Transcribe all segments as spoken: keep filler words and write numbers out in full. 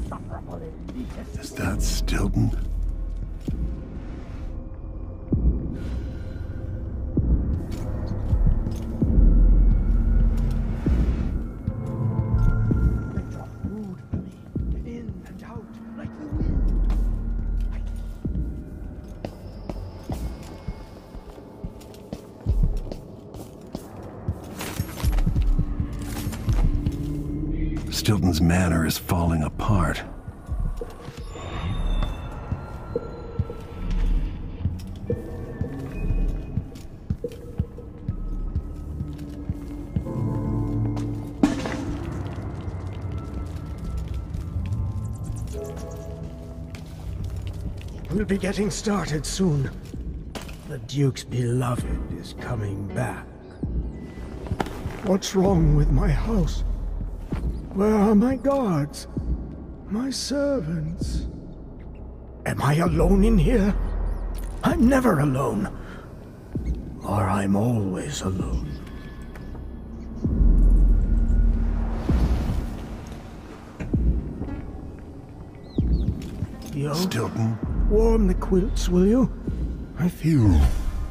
Is that Stilton? Stilton's manor is falling apart. We'll be getting started soon. The Duke's beloved is coming back. What's wrong with my house? Where are my guards? My servants? Am I alone in here? I'm never alone. Or I'm always alone. Yo, Stilton? warm the quilts, will you? I feel...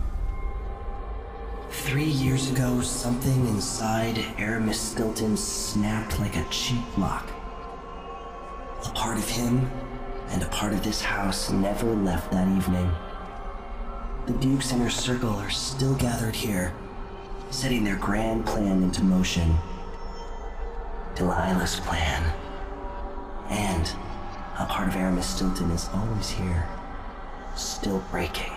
Three years ago, something inside Aramis Stilton snapped like a cheap lock. A part of him and a part of this house never left that evening. The Duke's inner circle are still gathered here, setting their grand plan into motion. Delilah's plan. And a part of Aramis Stilton is always here, still breaking.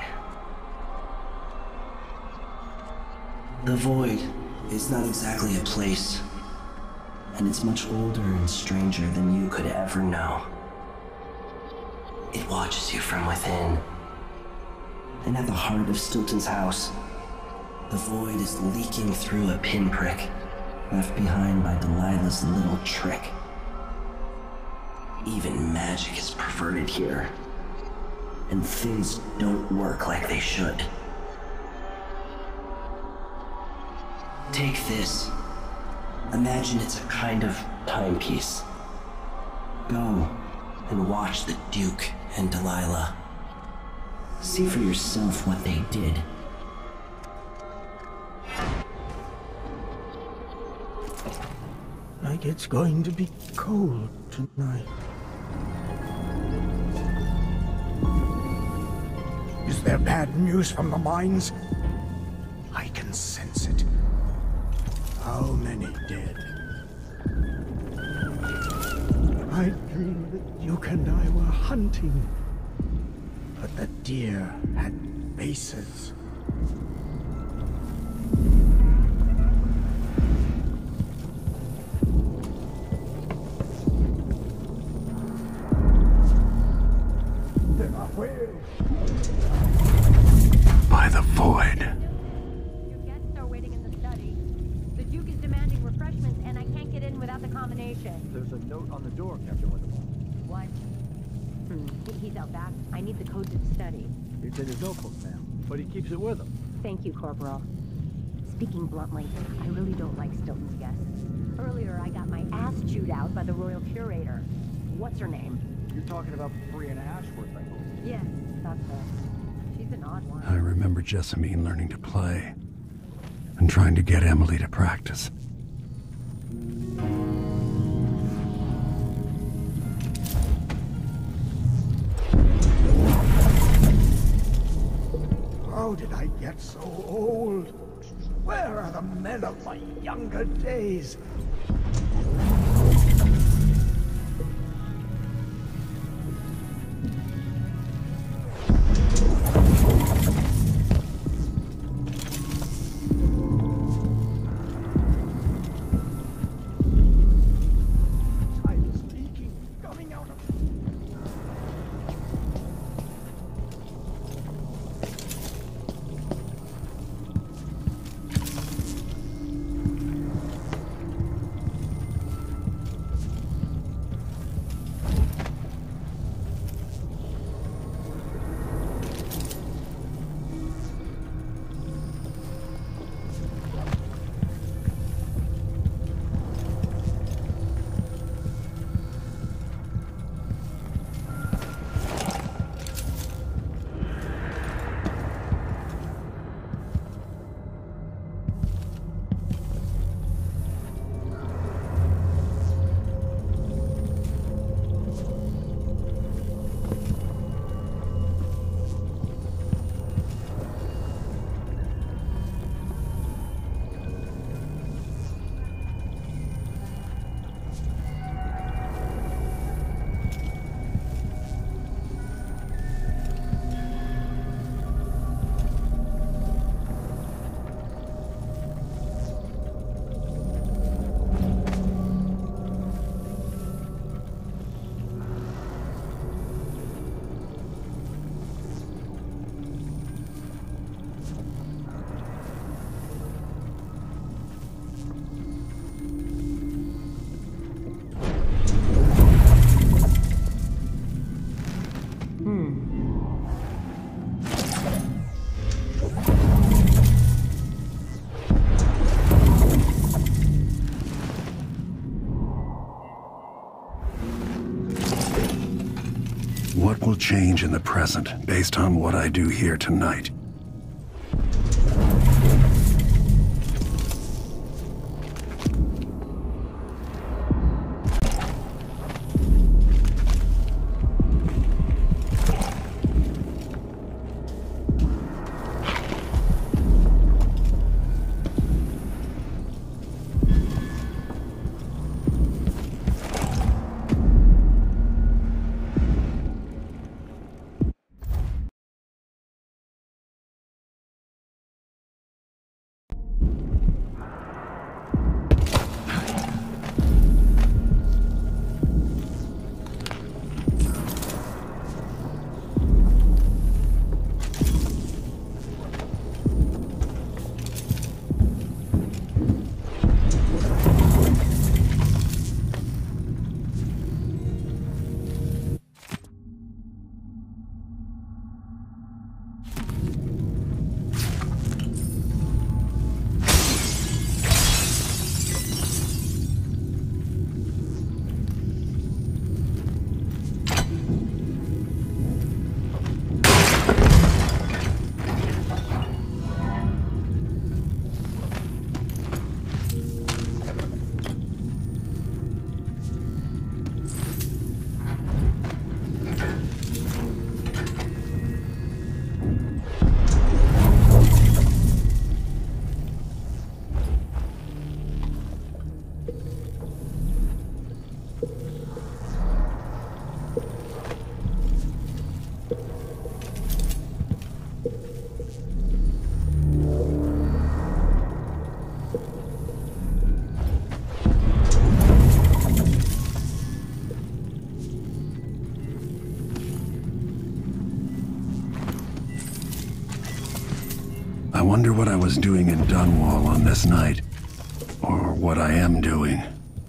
The Void is not exactly a place, and it's much older and stranger than you could ever know. It watches you from within. And at the heart of Stilton's house, the Void is leaking through a pinprick left behind by Delilah's little trick. Even magic is perverted here, and things don't work like they should. Take this. Imagine it's a kind of timepiece. Go and watch the Duke and Delilah. See for yourself what they did. Like it's going to be cold tonight. Is there bad news from the mines? I can sense it. How many dead? I dreamed that Duke and I were hunting, but the deer had bases. By the Void. Your guests are waiting in the study. The Duke is demanding refreshments, and I can't get in without the combination. There's a note on the door, Captain Wonderful. What? Hmm, he's out back. I need the code to the study. It's in his notebook now, but he keeps it with him. Thank you, Corporal. Speaking bluntly, I really don't like Stilton's guests. Earlier, I got my ass chewed out by the Royal Curator. What's her name? You're talking about Brianna Ashworth, I hope. Yes, that's her. She's an odd one. I remember Jessamine learning to play and trying to get Emily to practice. How did I get so old? Where are the men of my younger days? change in the present based on what I do here tonight. I wonder what I was doing in Dunwall on this night. Or what I am doing.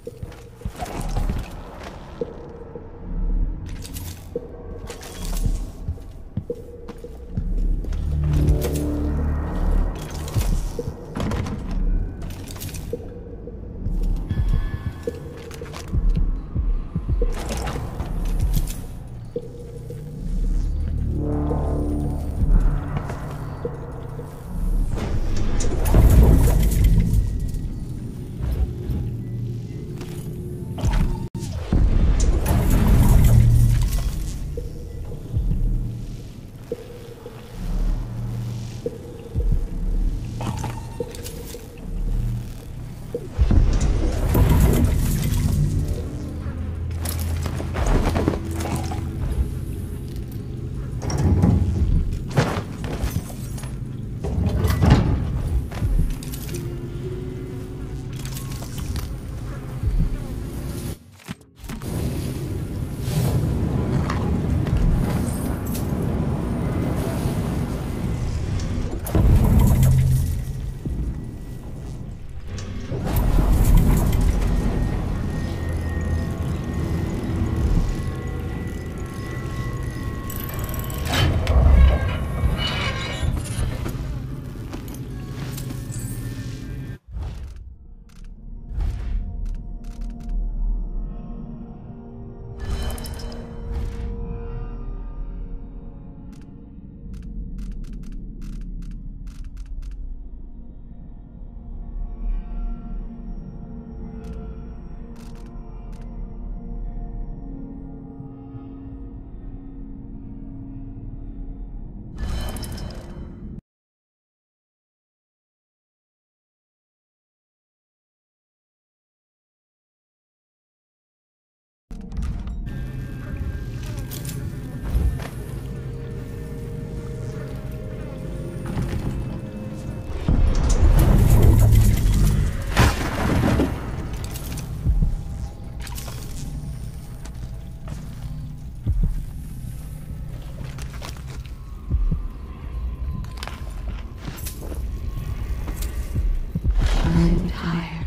I'm tired.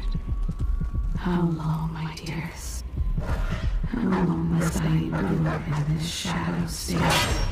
How long, my dears? How long must I endure in this shadow state?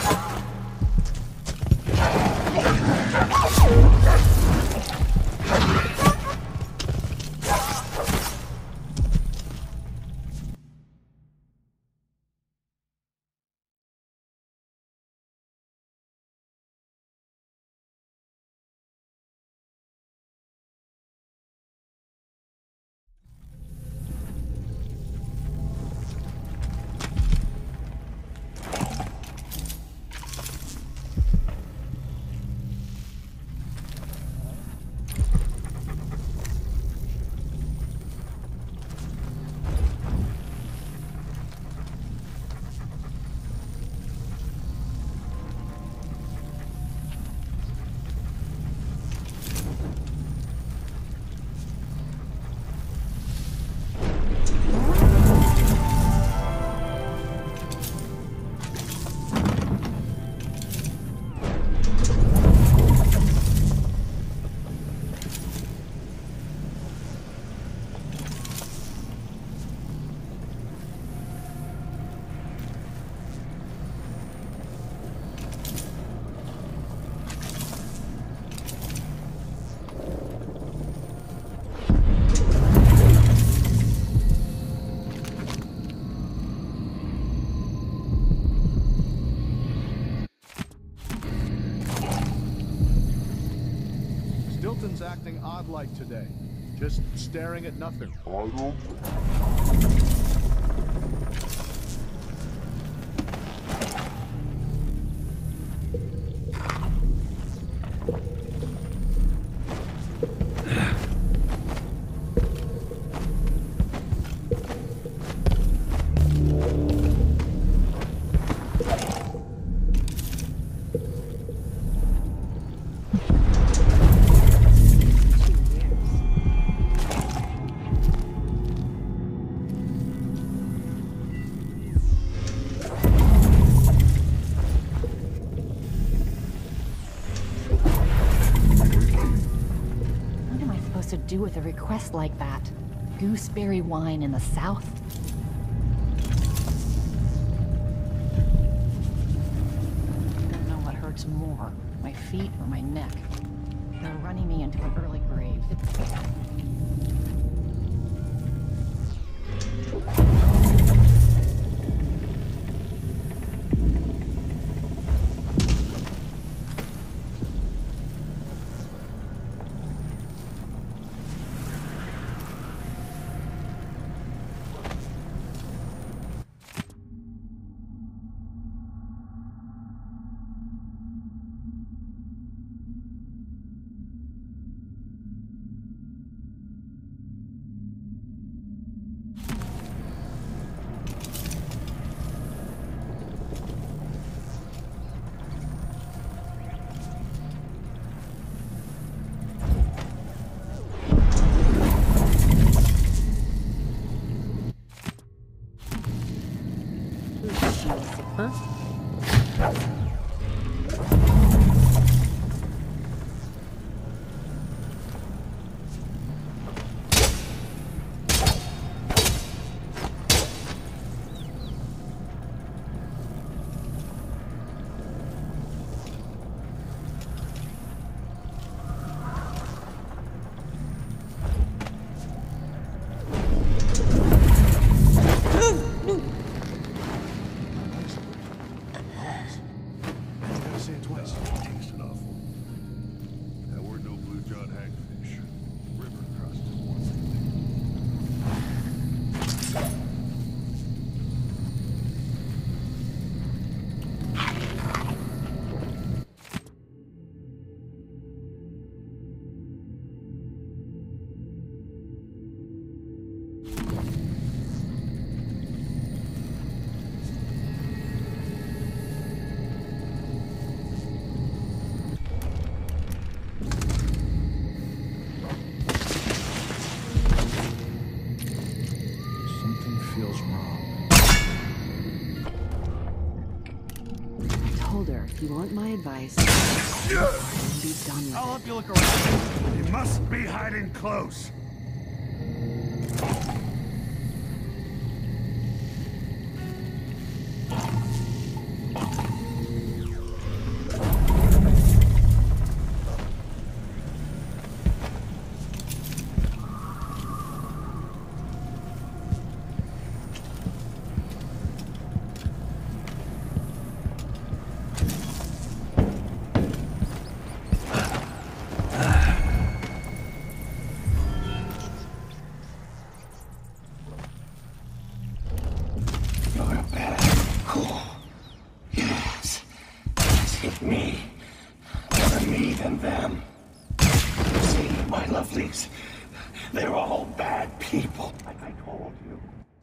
Stilton's acting odd-like today. Just staring at nothing. Do with a request like that? Gooseberry wine in the South? I don't know what hurts more, my feet or my neck. They're running me into an early grave. Huh? If you want my advice, be done with I'll help you look around. You must be hiding close. Pick me. Better me than them. See, my lovelies, they're all bad people, like I told you.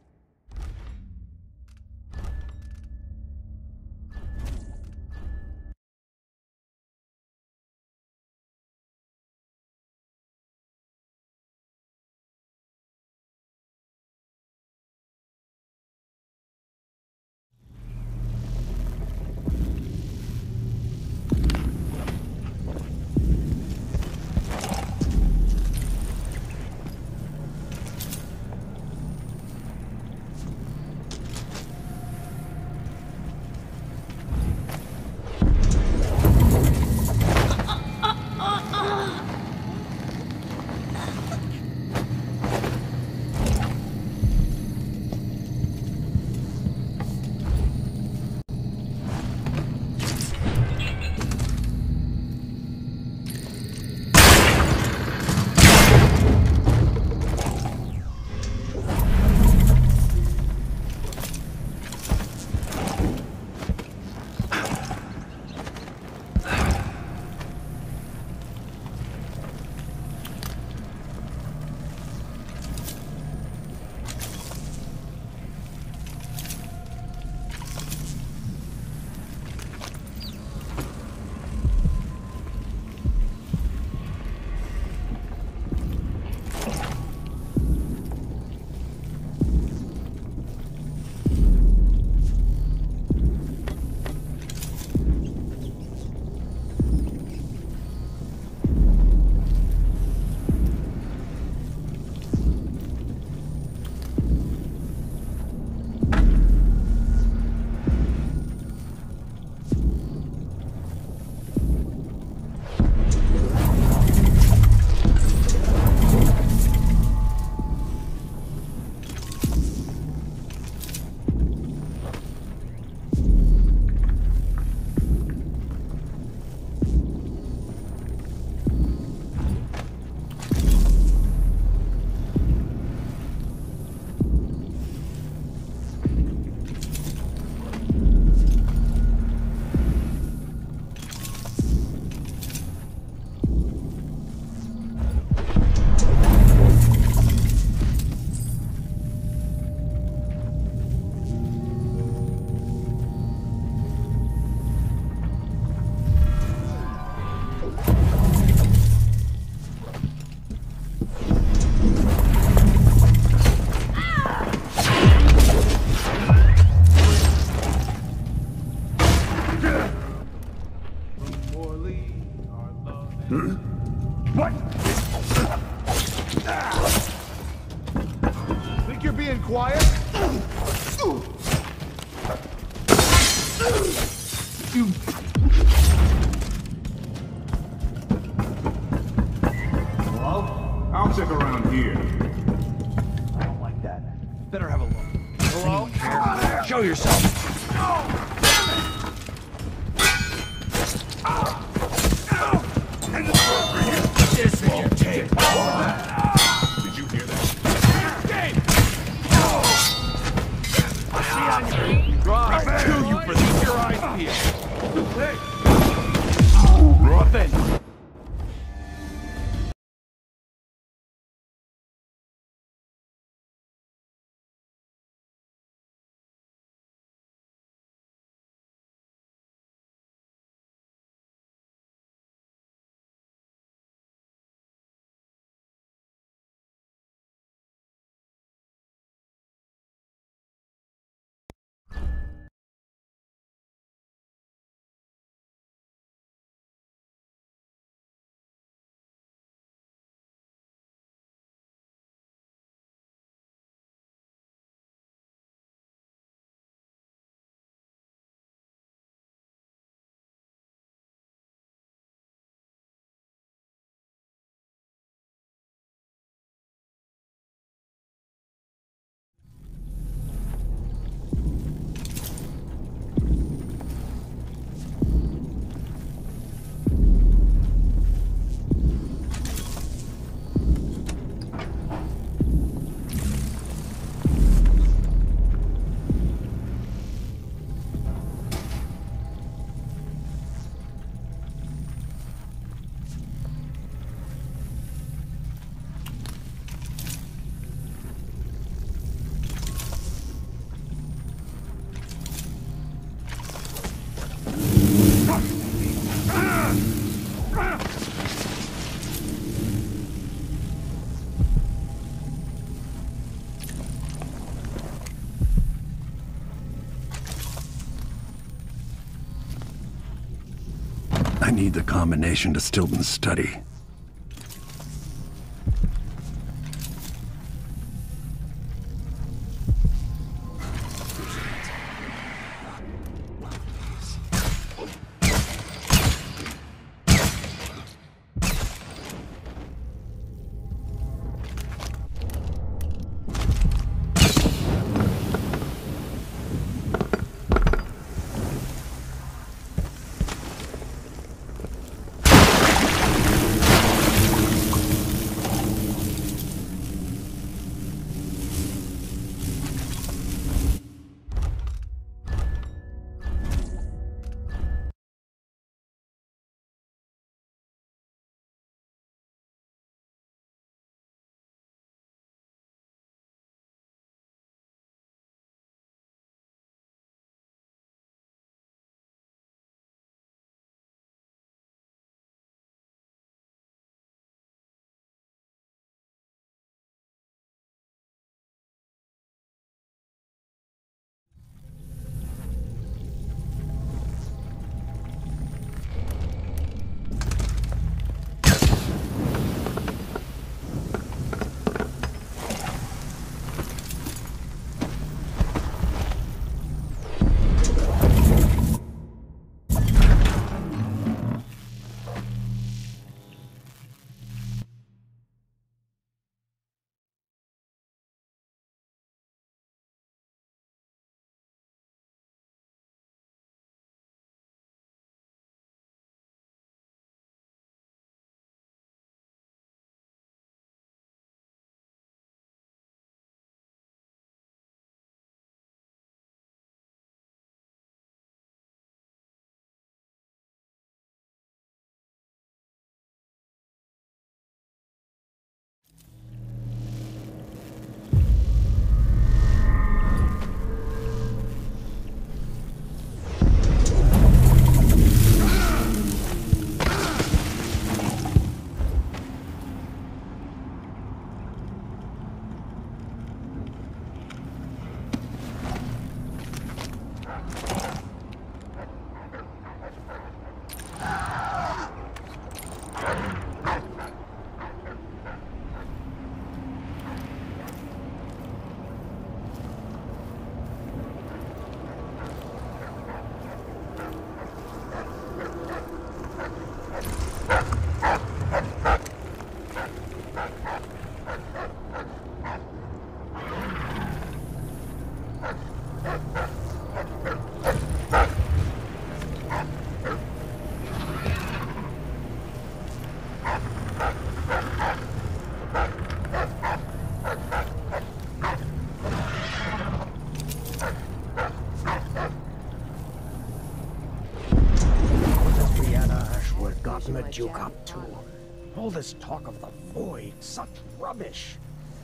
What? Think you're being quiet? You... Hello? I'll check around here. I don't like that. Better have a look. Hello? Show yourself! This won't take long. Did you hear that? Escape! See on you. Drive. Kill you for this. Your eyes peeled. Hey! Raw thin. I need the combination to Stilton's study. What you up to? All this talk of the void, such rubbish.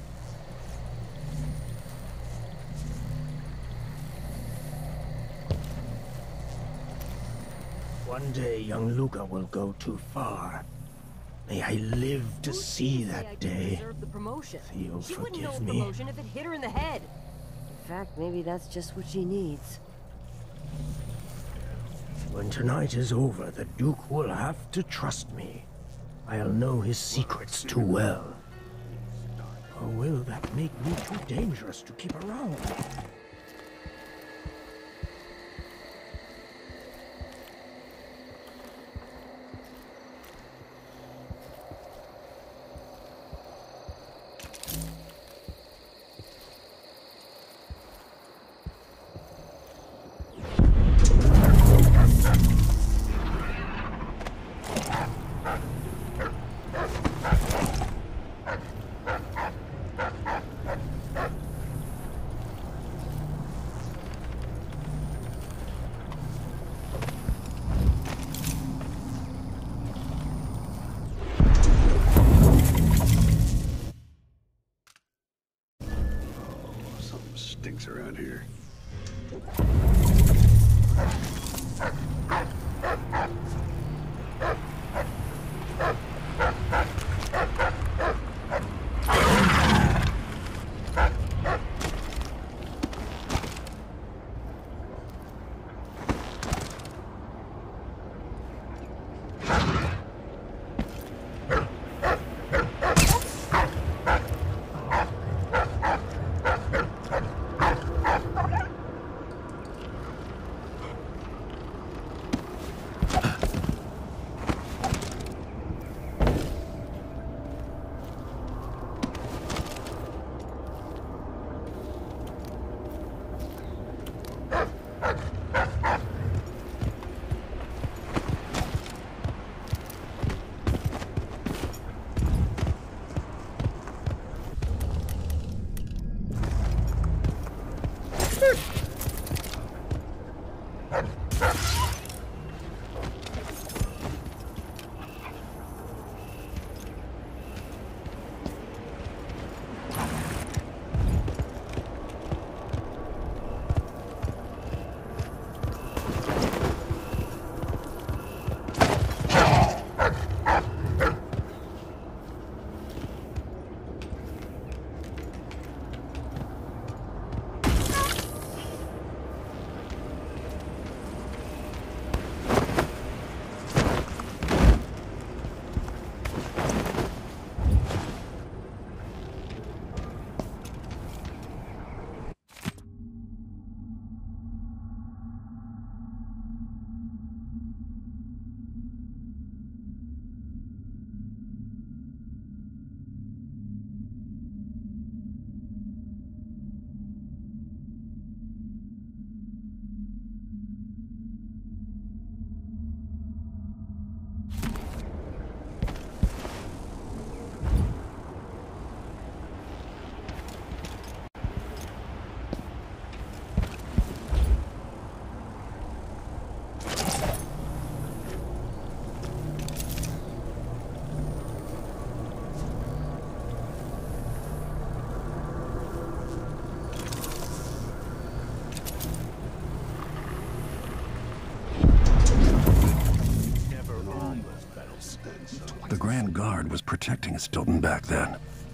One day, young Luca will go too far. May I live to see that day. Deserve the promotion. You'll she wouldn't know forgive a me. promotion if it hit her in the head. In fact, maybe that's just what she needs. When tonight is over, the Duke will have to trust me. I'll know his secrets too well. Or will that make me too dangerous to keep around? Stinks around here. The Grand Guard was protecting Stilton back then.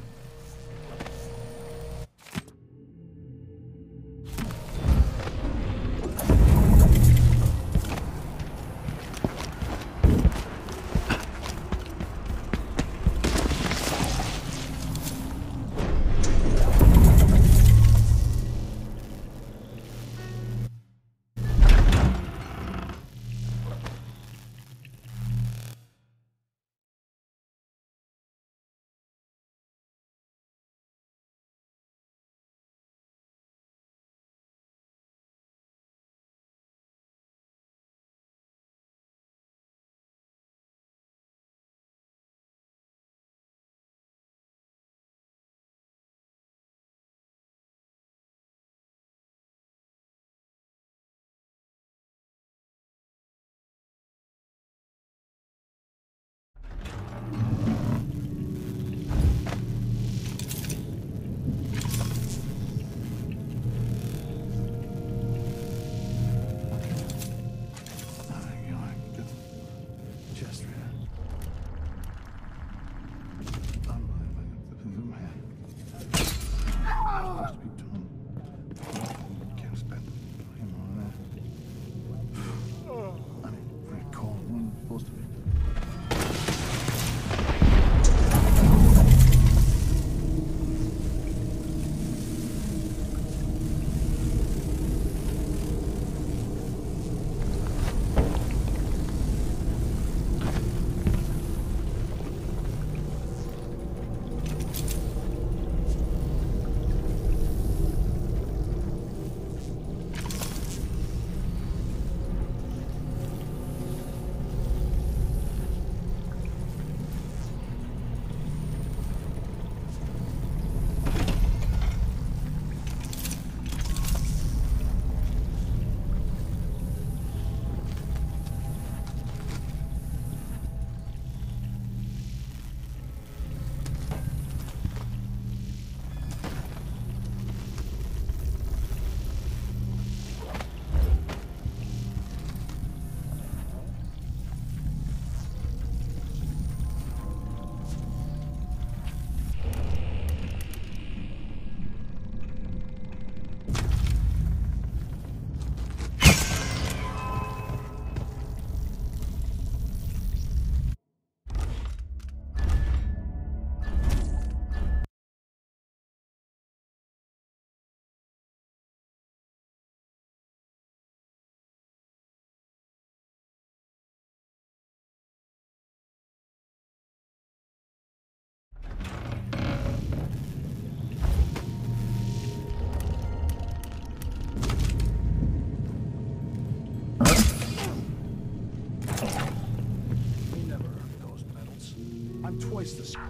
Twice the size.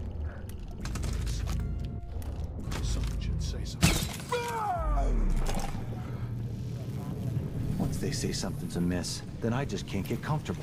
Someone should say something. Once they say something's amiss, then I just can't get comfortable.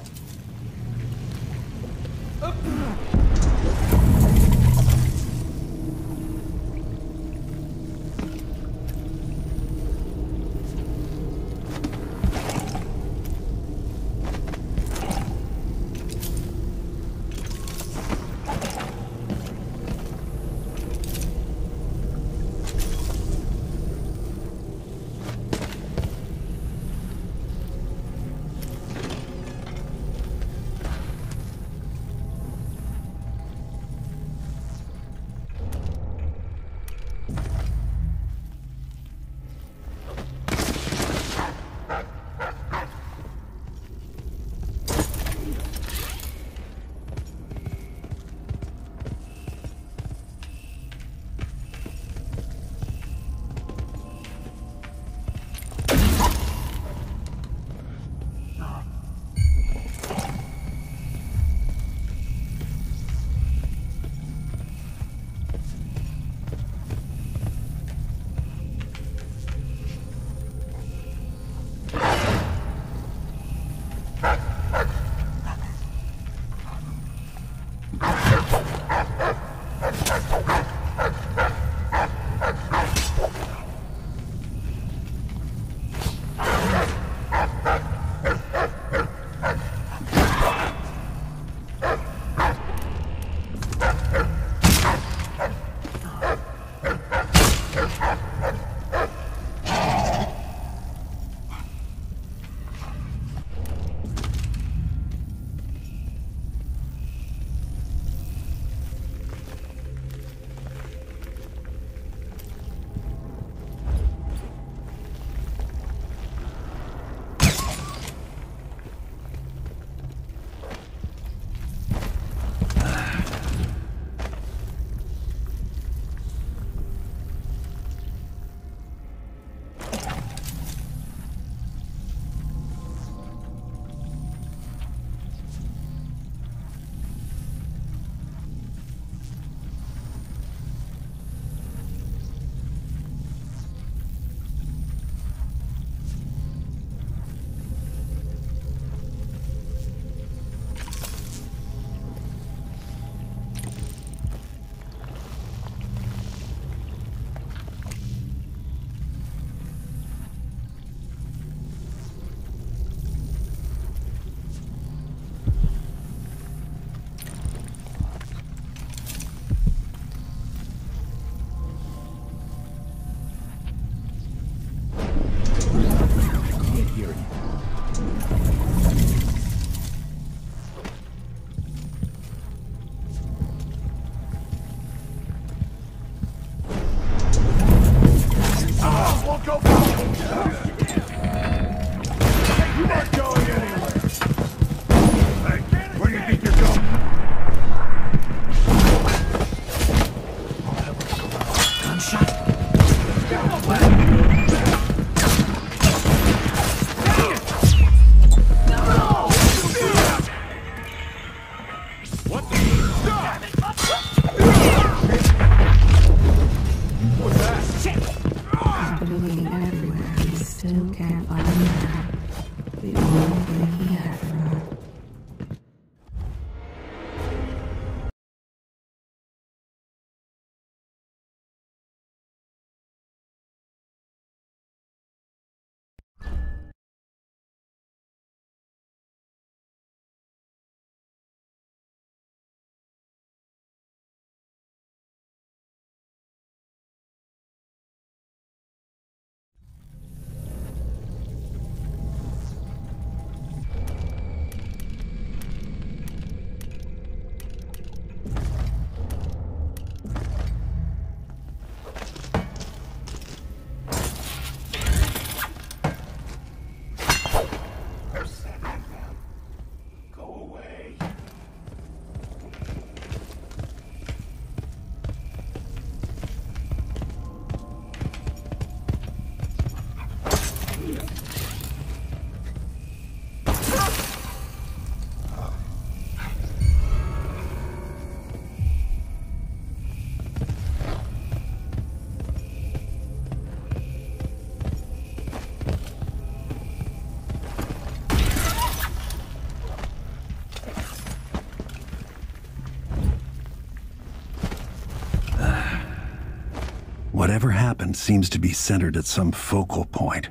Whatever happened seems to be centered at some focal point.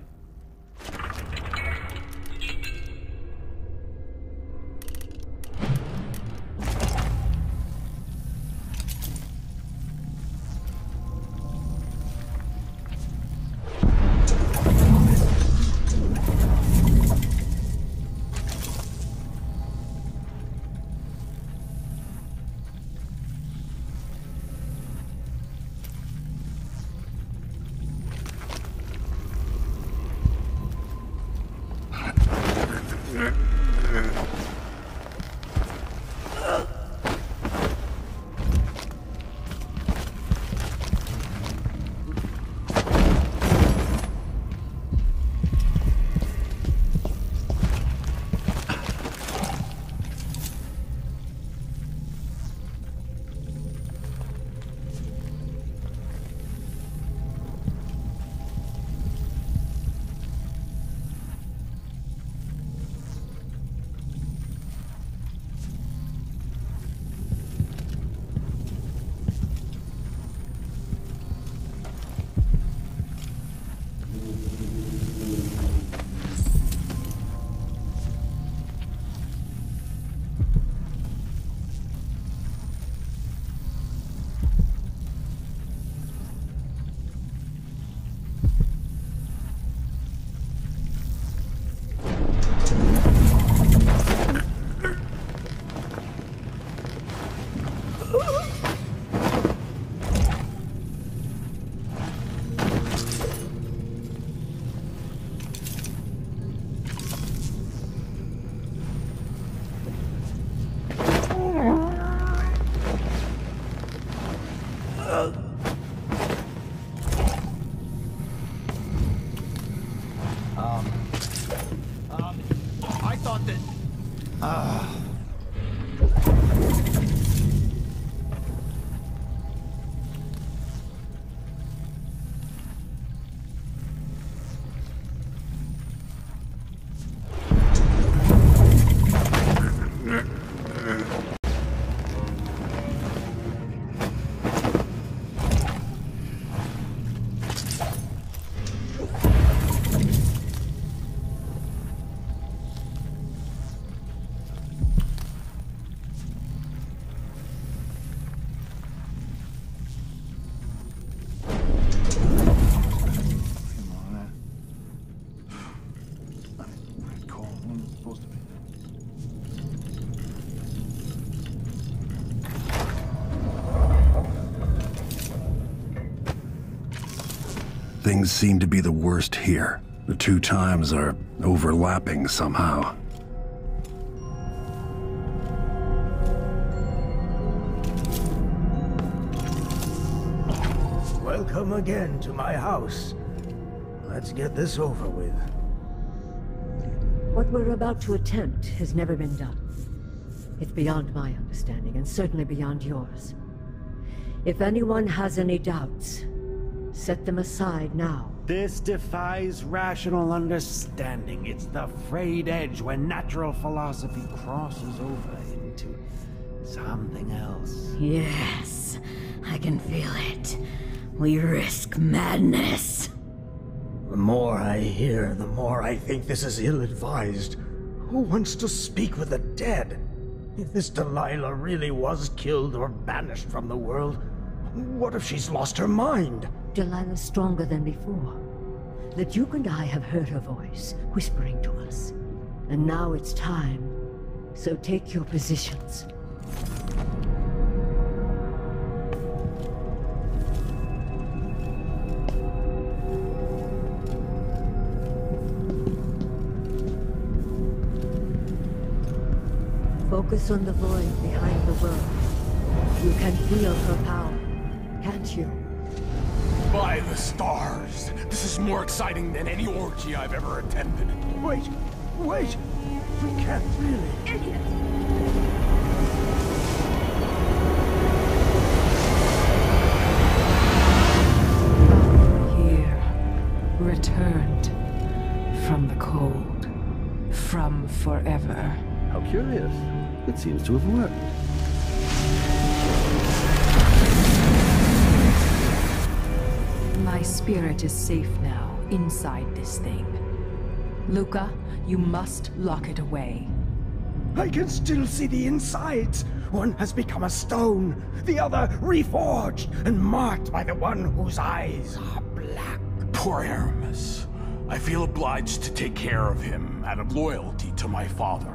Things seem to be the worst here. The two times are overlapping somehow. Welcome again to my house. Let's get this over with. What we're about to attempt has never been done. It's beyond my understanding, and certainly beyond yours. If anyone has any doubts, set them aside now. This defies rational understanding. It's the frayed edge when natural philosophy crosses over into something else. Yes, I can feel it. We risk madness. The more I hear, the more I think this is ill-advised. Who wants to speak with the dead? If this Delilah really was killed or banished from the world, what if she's lost her mind? Delilah's stronger than before. The Duke and I have heard her voice, whispering to us. And now it's time. So take your positions. Focus on the void behind the world. You can feel her power, can't you? By the stars! This is more exciting than any orgy I've ever attended. Wait! Wait! We can't really... Idiot! Here, returned from the cold, from forever. How curious. It seems to have worked. My spirit is safe now, inside this thing. Luca, you must lock it away. I can still see the insides. One has become a stone, the other reforged and marked by the one whose eyes are black. Poor Aramis. I feel obliged to take care of him out of loyalty to my father.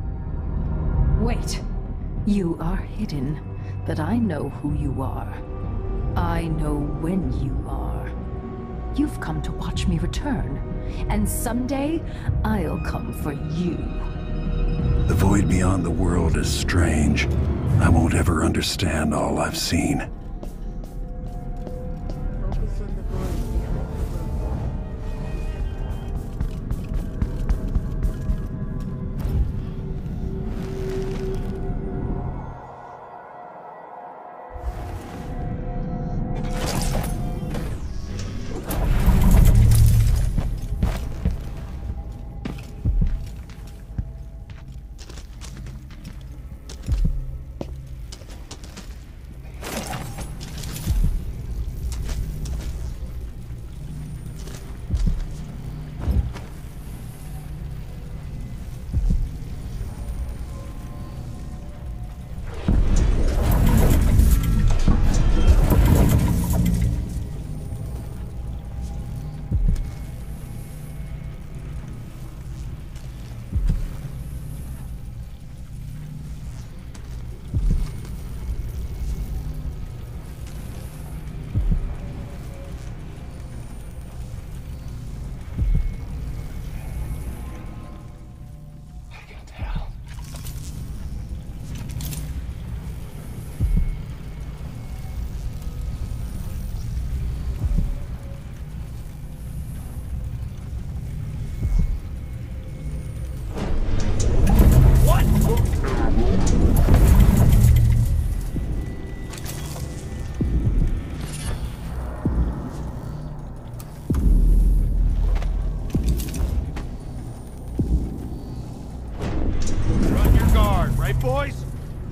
Wait. You are hidden, but I know who you are. I know when you are. You've come to watch me return, and someday I'll come for you. The void beyond the world is strange. I won't ever understand all I've seen. Boys?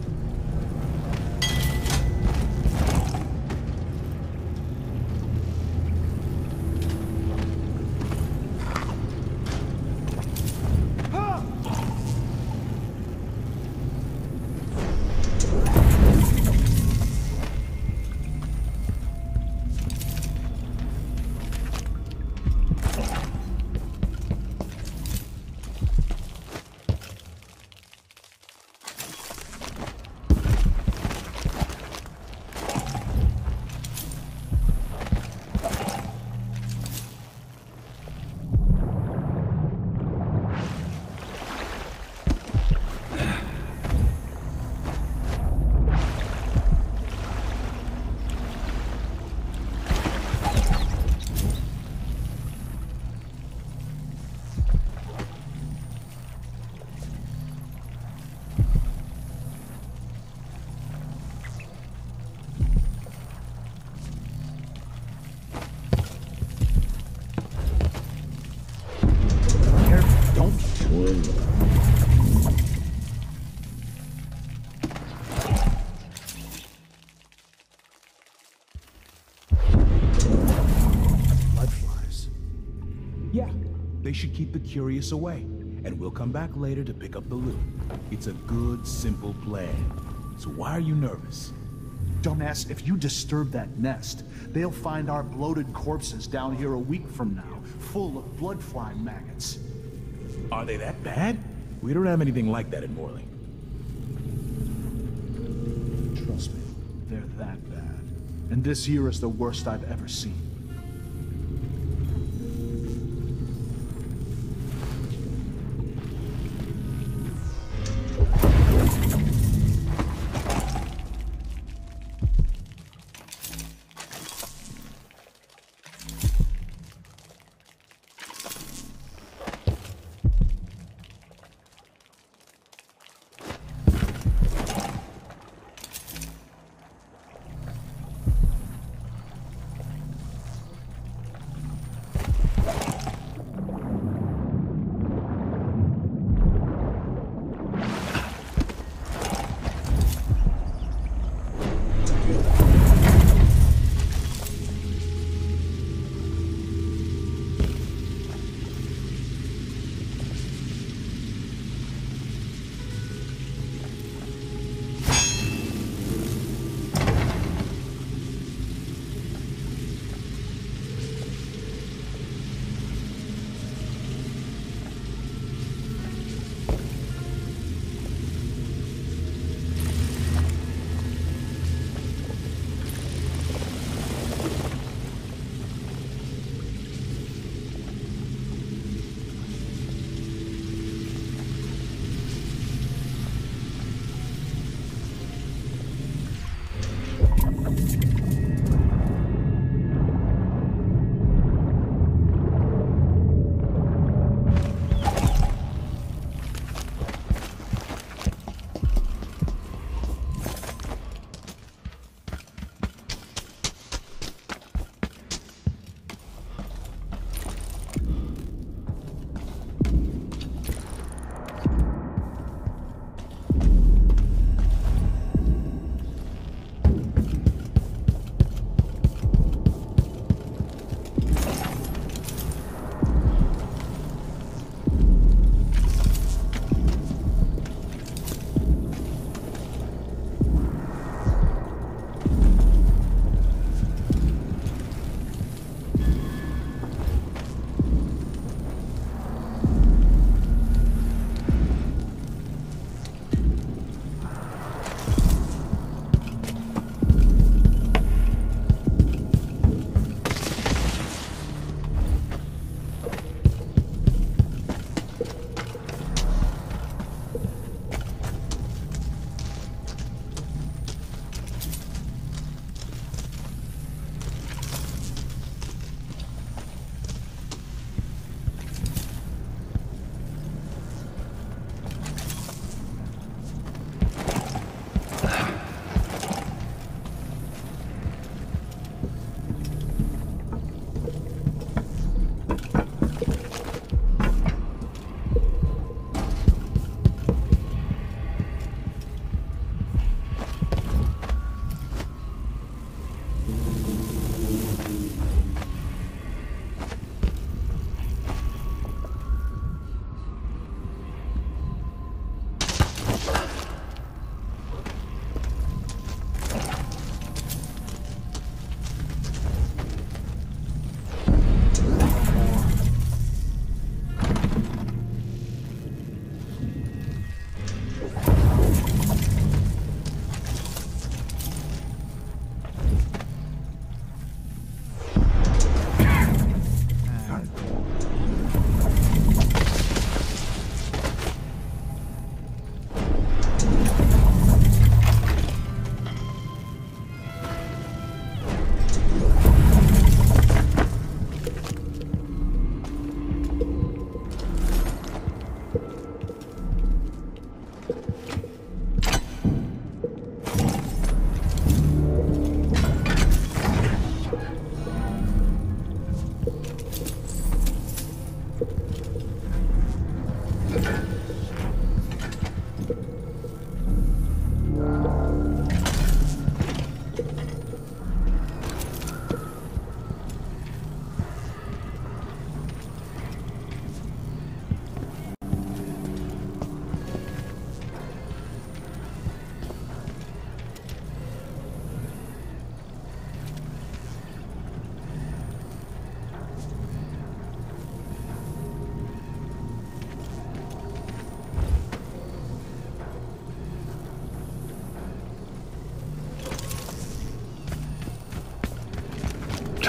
They should keep the curious away, and we'll come back later to pick up the loot. It's a good, simple plan. So why are you nervous? Dumbass, if you disturb that nest, they'll find our bloated corpses down here a week from now, full of blood fly maggots. Are they that bad? We don't have anything like that in Morley. Trust me, they're that bad. And this year is the worst I've ever seen.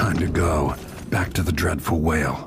Time to go. Back to the dreadful whale.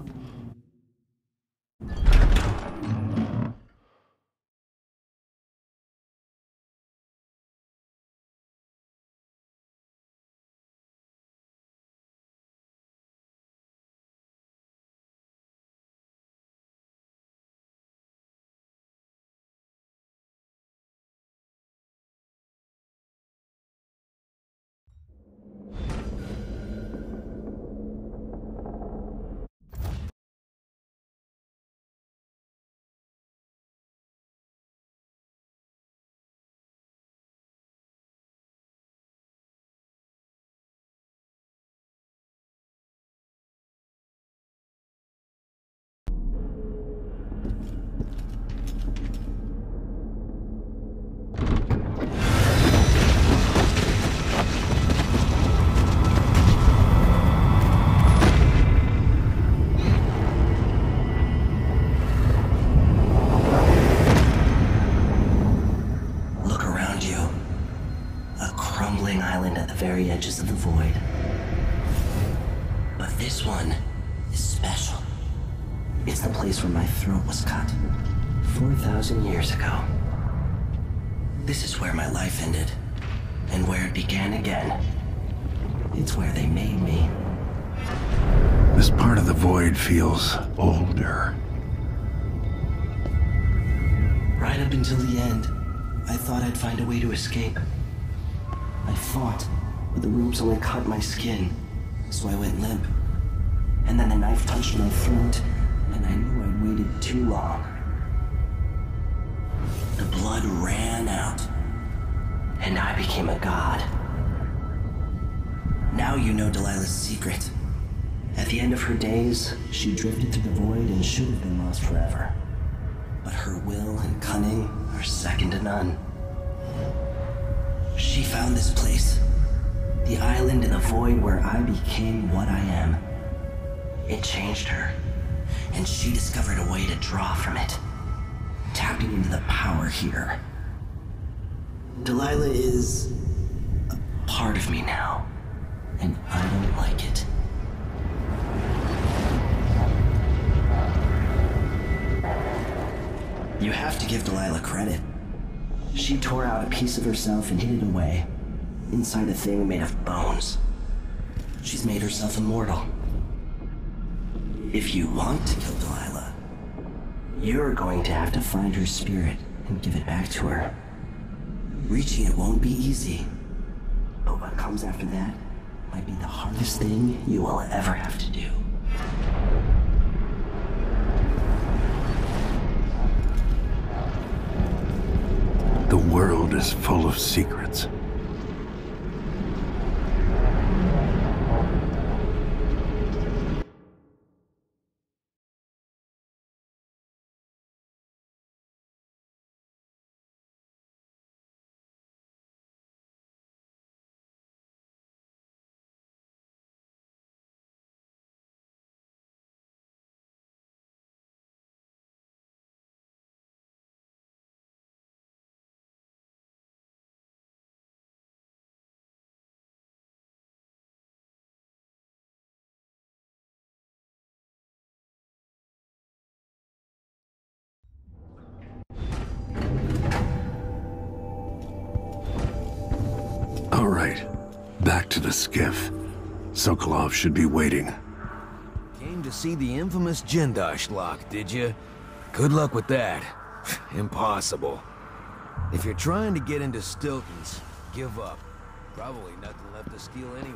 Very edges of the void. But this one is special. It's the place where my throat was cut four thousand years ago. This is where my life ended, and where it began again. It's where they made me. This part of the void feels older. Right up until the end, I thought I'd find a way to escape. I fought, but the ropes only cut my skin, so I went limp. And then the knife touched my throat, and I knew I'd waited too long. The blood ran out, and I became a god. Now you know Delilah's secret. At the end of her days, she drifted through the void and should have been lost forever. But her will and cunning are second to none. She found this place, the island in the void where I became what I am. It changed her, and she discovered a way to draw from it, tapping into the power here. Delilah is a part of me now, and I don't like it. You have to give Delilah credit. She tore out a piece of herself and hid it away, inside a thing made of bones. She's made herself immortal. If you want to kill Delilah, you're going to have to find her spirit and give it back to her. Reaching it won't be easy, but what comes after that might be the hardest thing you will ever have to do. The world is full of secrets. All right, back to the skiff. Sokolov should be waiting. Came to see the infamous Jindosh lock, did you? Good luck with that. Impossible. If you're trying to get into Stilton's, give up. Probably nothing left to steal anyway.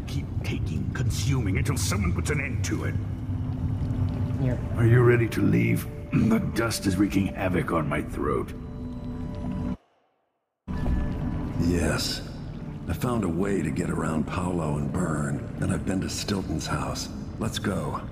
Keep taking, consuming, until someone puts an end to it. Yeah. Are you ready to leave? The dust is wreaking havoc on my throat. Yes. I found a way to get around Paolo and Byrne, and I've been to Stilton's house. Let's go.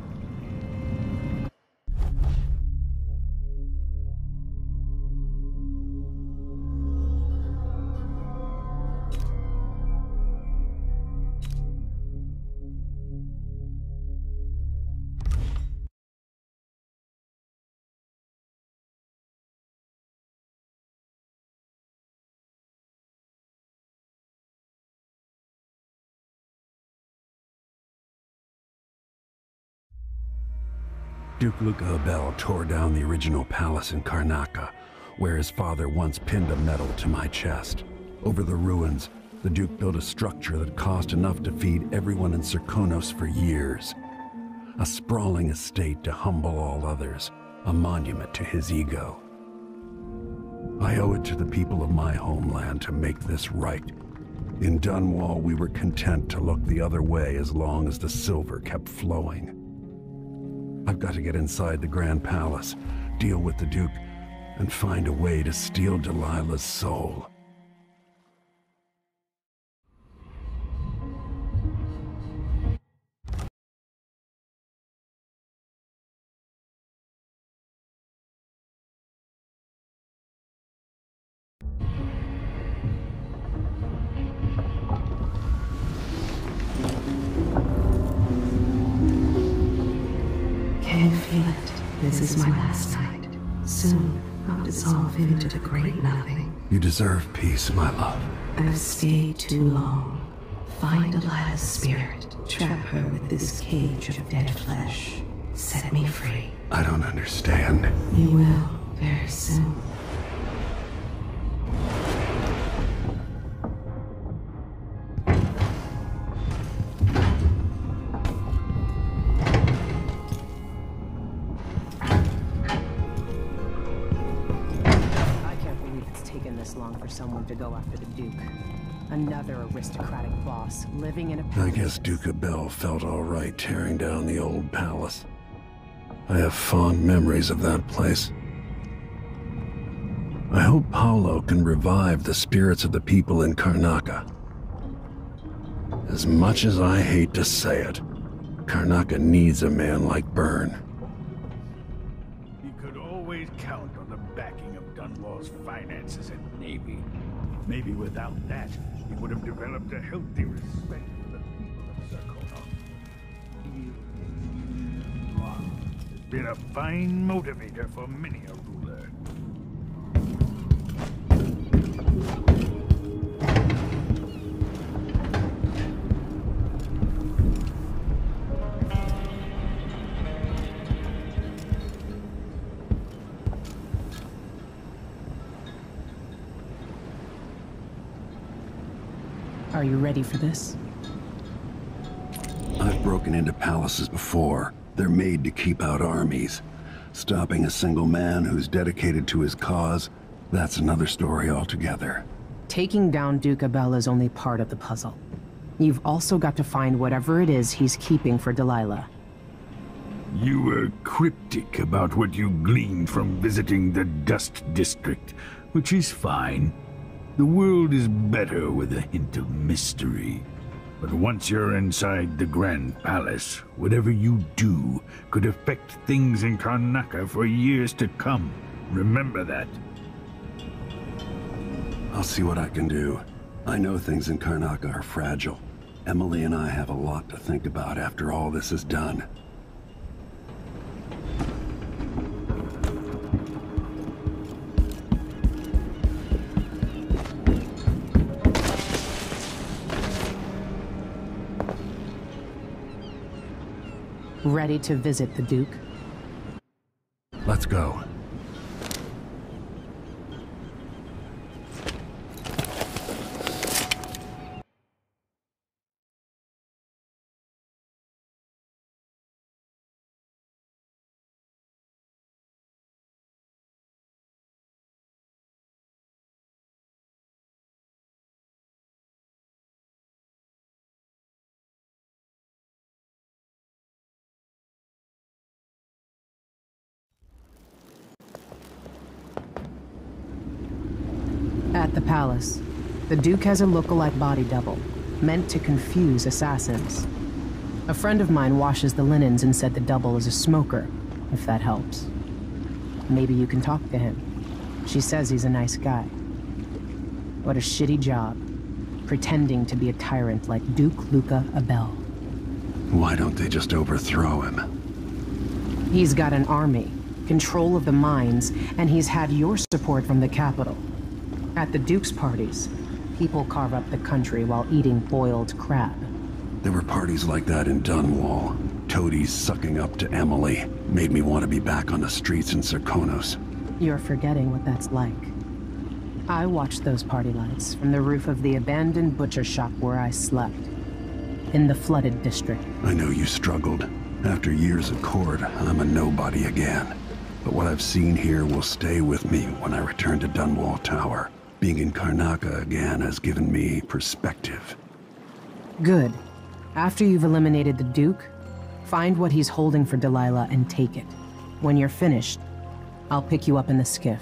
Duke Luca Abel tore down the original palace in Karnaca, where his father once pinned a medal to my chest. Over the ruins, the Duke built a structure that cost enough to feed everyone in Serkonos for years. A sprawling estate to humble all others, a monument to his ego. I owe it to the people of my homeland to make this right. In Dunwall, we were content to look the other way as long as the silver kept flowing. I've got to get inside the Grand Palace, deal with the Duke, and find a way to steal Delilah's soul. Can you feel it? This is my last night. Soon, I'll dissolve into the great nothing. You deserve peace, my love. I've stayed too long. Find Delilah's spirit. Trap her with this cage of dead flesh. Set me free. I don't understand. You will, very soon. Long for someone to go after the Duke. Another aristocratic boss living in a I palace. guess Duke Abel felt all right tearing down the old palace. I have fond memories of that place. I hope Paolo can revive the spirits of the people in Karnaca. As much as I hate to say it, Karnaca needs a man like Byrne. He could always count on the backing of Dunwall's finances and navy. Maybe without that, he would have developed a healthy respect for the people of Serkonos. He has been a fine motivator for many a ruler. Are you ready for this? I've broken into palaces before. They're made to keep out armies. Stopping a single man who's dedicated to his cause, that's another story altogether. Taking down Duke Abel is only part of the puzzle. You've also got to find whatever it is he's keeping for Delilah. You were cryptic about what you gleaned from visiting the Dust District, which is fine. The world is better with a hint of mystery. But once you're inside the Grand Palace, whatever you do could affect things in Karnaca for years to come. Remember that. I'll see what I can do. I know things in Karnaca are fragile. Emily and I have a lot to think about after all this is done. Ready to visit the Duke? Let's go. At the palace, the Duke has a lookalike body double, meant to confuse assassins. A friend of mine washes the linens and said the double is a smoker, if that helps. Maybe you can talk to him. She says he's a nice guy. What a shitty job, pretending to be a tyrant like Duke Luca Abel. Why don't they just overthrow him? He's got an army, control of the mines, and he's had your support from the capital. At the Duke's parties, people carve up the country while eating boiled crab. There were parties like that in Dunwall. Toadies sucking up to Emily made me want to be back on the streets in Serkonos. You're forgetting what that's like. I watched those party lights from the roof of the abandoned butcher shop where I slept. In the flooded district. I know you struggled. After years at court, I'm a nobody again. But what I've seen here will stay with me when I return to Dunwall Tower. Being in Karnaca again has given me perspective. Good. After you've eliminated the Duke, find what he's holding for Delilah and take it. When you're finished, I'll pick you up in the skiff.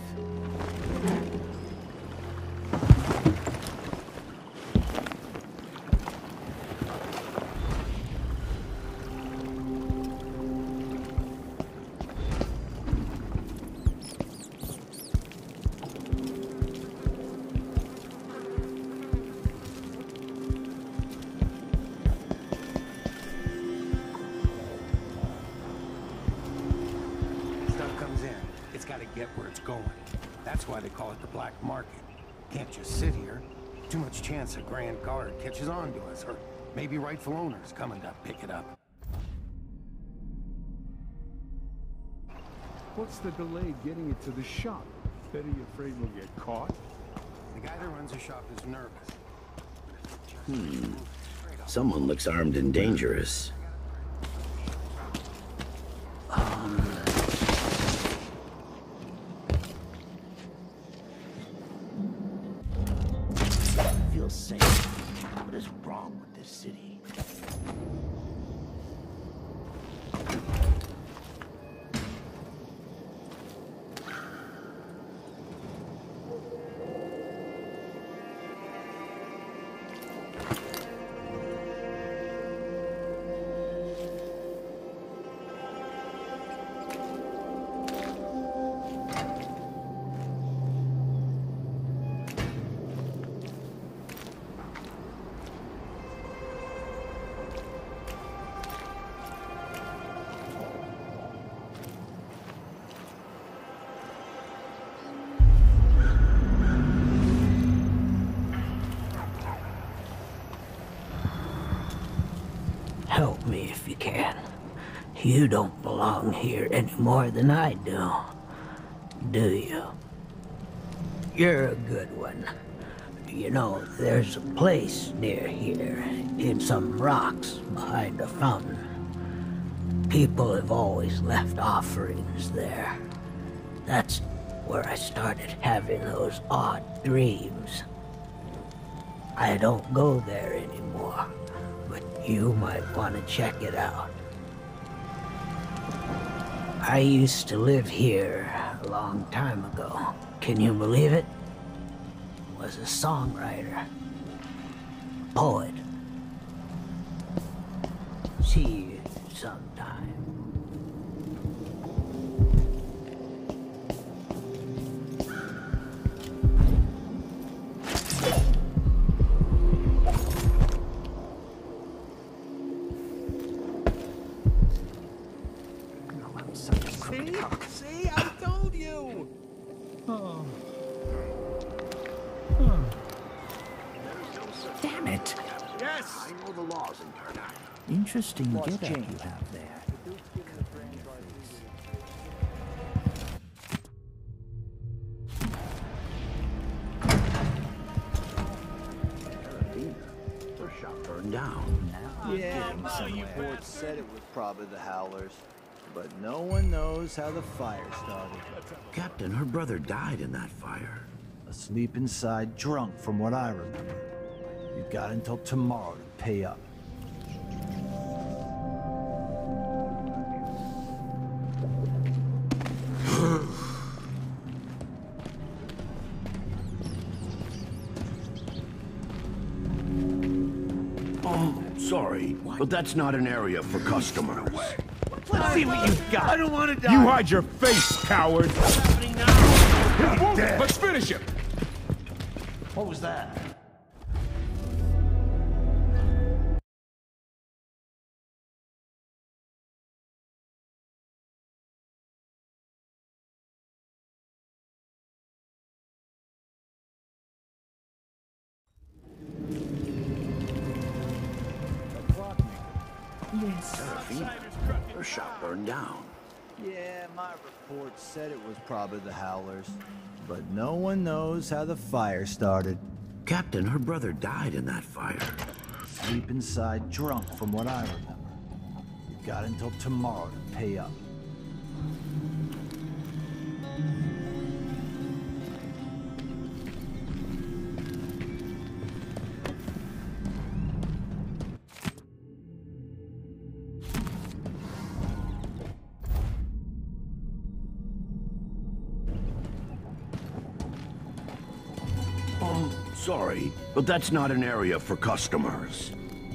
A grand guard catches on to us, or maybe rightful owners coming to pick it up. What's the delay getting it to the shop? Bet are you afraid we'll get caught? The guy that runs the shop is nervous. Hmm. Someone looks armed and dangerous. Um... Safe. What is wrong with this city? Help me if you can. You don't belong here any more than I do, do you? You're a good one. You know, there's a place near here, in some rocks behind a fountain. People have always left offerings there. That's where I started having those odd dreams. I don't go there anymore. You might want to check it out. I used to live here a long time ago. Can you believe it? Was a songwriter, poet. See you sometime. See? I told you! Oh. Damn it! Yes! I know the laws in Karnaca. Interesting get-up you have there. Their shop burned down. Yeah, the report said it was probably the Howlers. But no one knows how the fire started. Captain, her brother died in that fire. Asleep inside, drunk from what I remember. You've got until tomorrow to pay up. Um, sorry, but that's not an area for customers. Let's see what you've got. I don't want to die. You hide your face, coward. What's happening now? He's moving. Let's finish him. What was that? Yes. Her shop burned down. Yeah, my report said it was probably the Howlers, but no one knows how the fire started. Captain, her brother died in that fire. Sleep inside drunk, from what I remember. You've got until tomorrow to pay up. Um, sorry, but that's not an area for customers.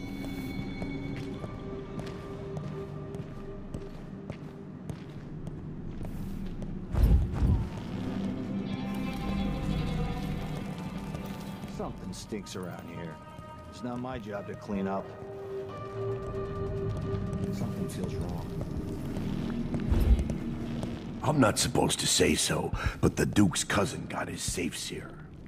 Something stinks around here. It's not my job to clean up. Something feels wrong. I'm not supposed to say so, but the Duke's cousin got his safes here.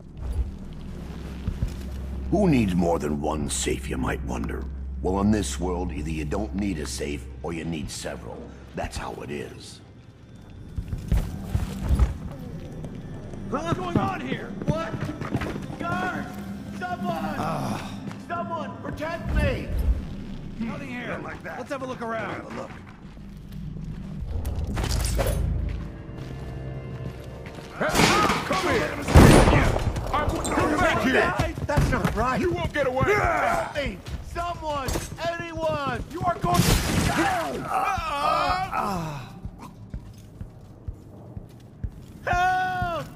Who needs more than one safe, you might wonder? Well, in this world, either you don't need a safe, or you need several. That's how it is. What's going on here? What? Guard! Someone! Ah. Someone, protect me! Nothing here. Like that. Let's have a look around. Have a look. Hey, come here! I will come back here! That's not right! You won't get away! Help me! Someone! Anyone! You are going to down! Help!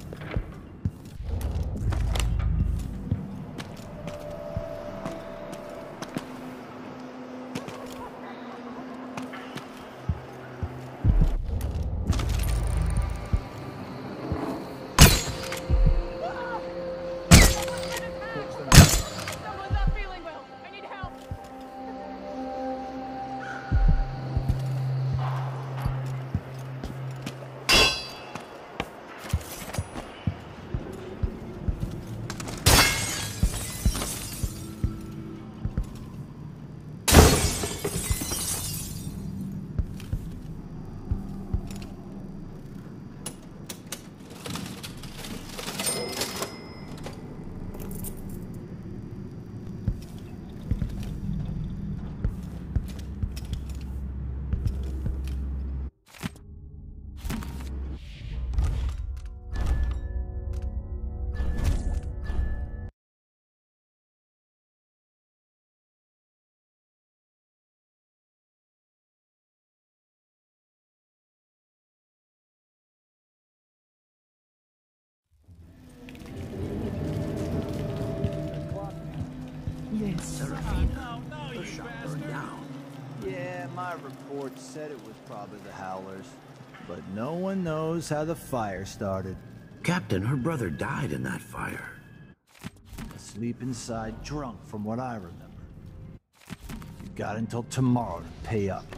Yes. Serafina, her shop burned down. Yeah, my report said it was probably the Howlers, but no one knows how the fire started. Captain, her brother died in that fire. Asleep inside drunk, from what I remember. You've got until tomorrow to pay up.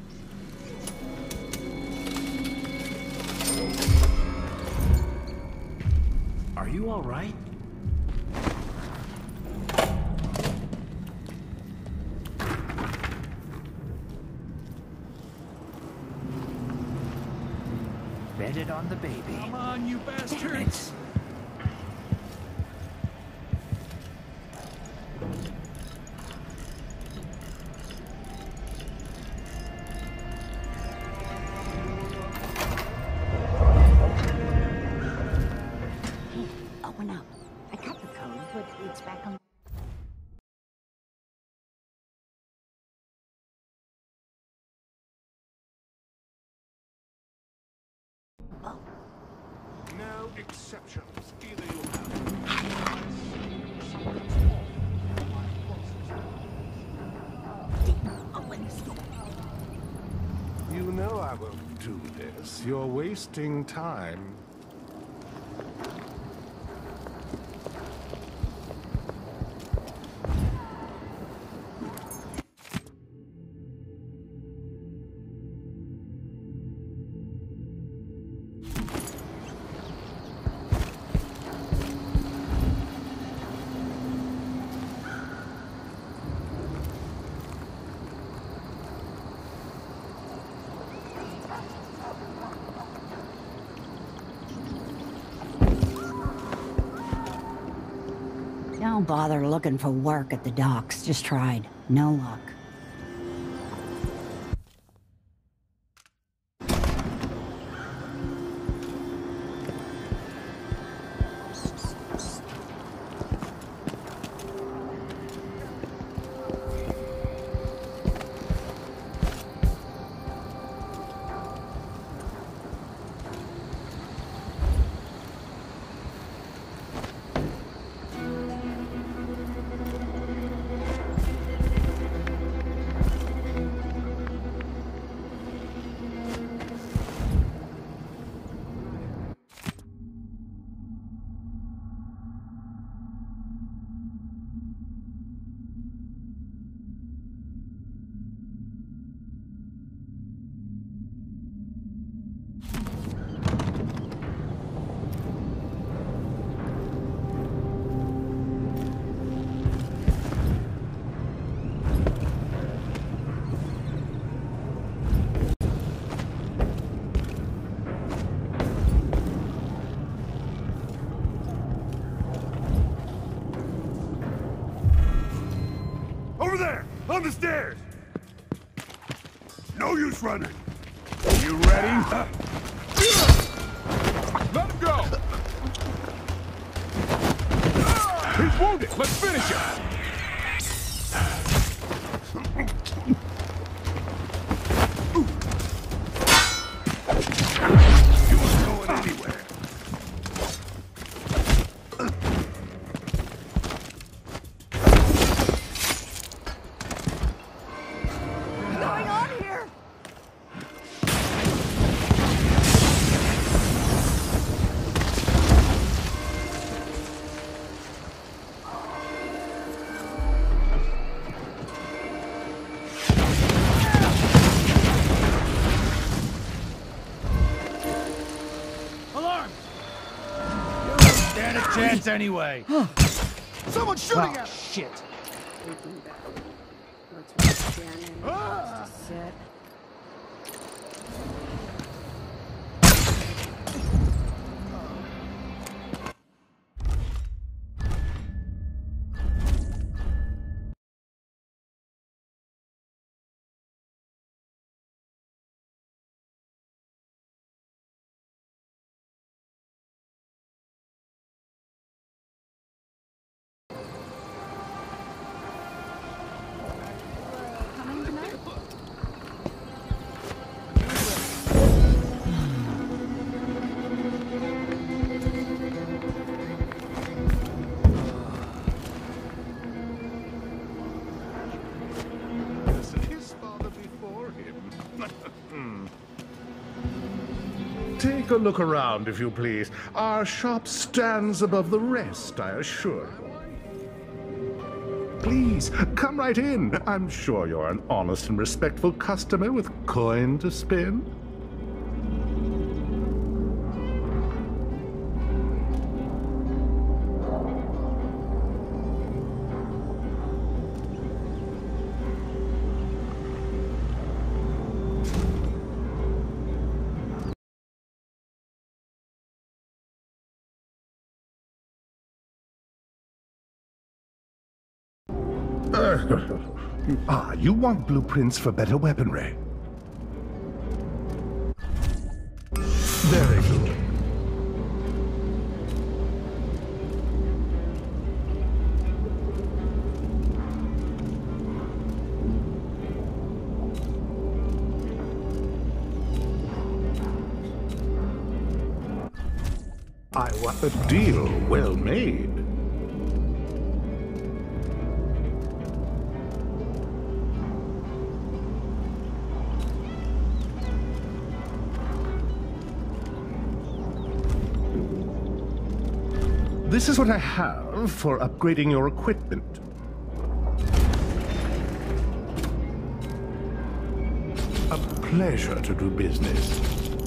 Are you all right? Bet it on the baby. Come on, you bastards! Damn it. Open up. I cut the code, but it's back on. Oh. No exceptions. Either you have You know I won't do this. You're wasting time. Don't bother looking for work at the docks. Just tried. No luck. Over there! On the stairs! No use running! You ready? Let him go! He's wounded! Let's finish him! You weren't going anywhere. Chance anyway. Someone's shooting oh, at shit. Ah! Take a look around, if you please. Our shop stands above the rest, I assure you. Please, come right in. I'm sure you're an honest and respectful customer with coin to spin. Ah, you want blueprints for better weaponry. Very good. I want a deal well made. this is what I have for upgrading your equipment. A pleasure to do business.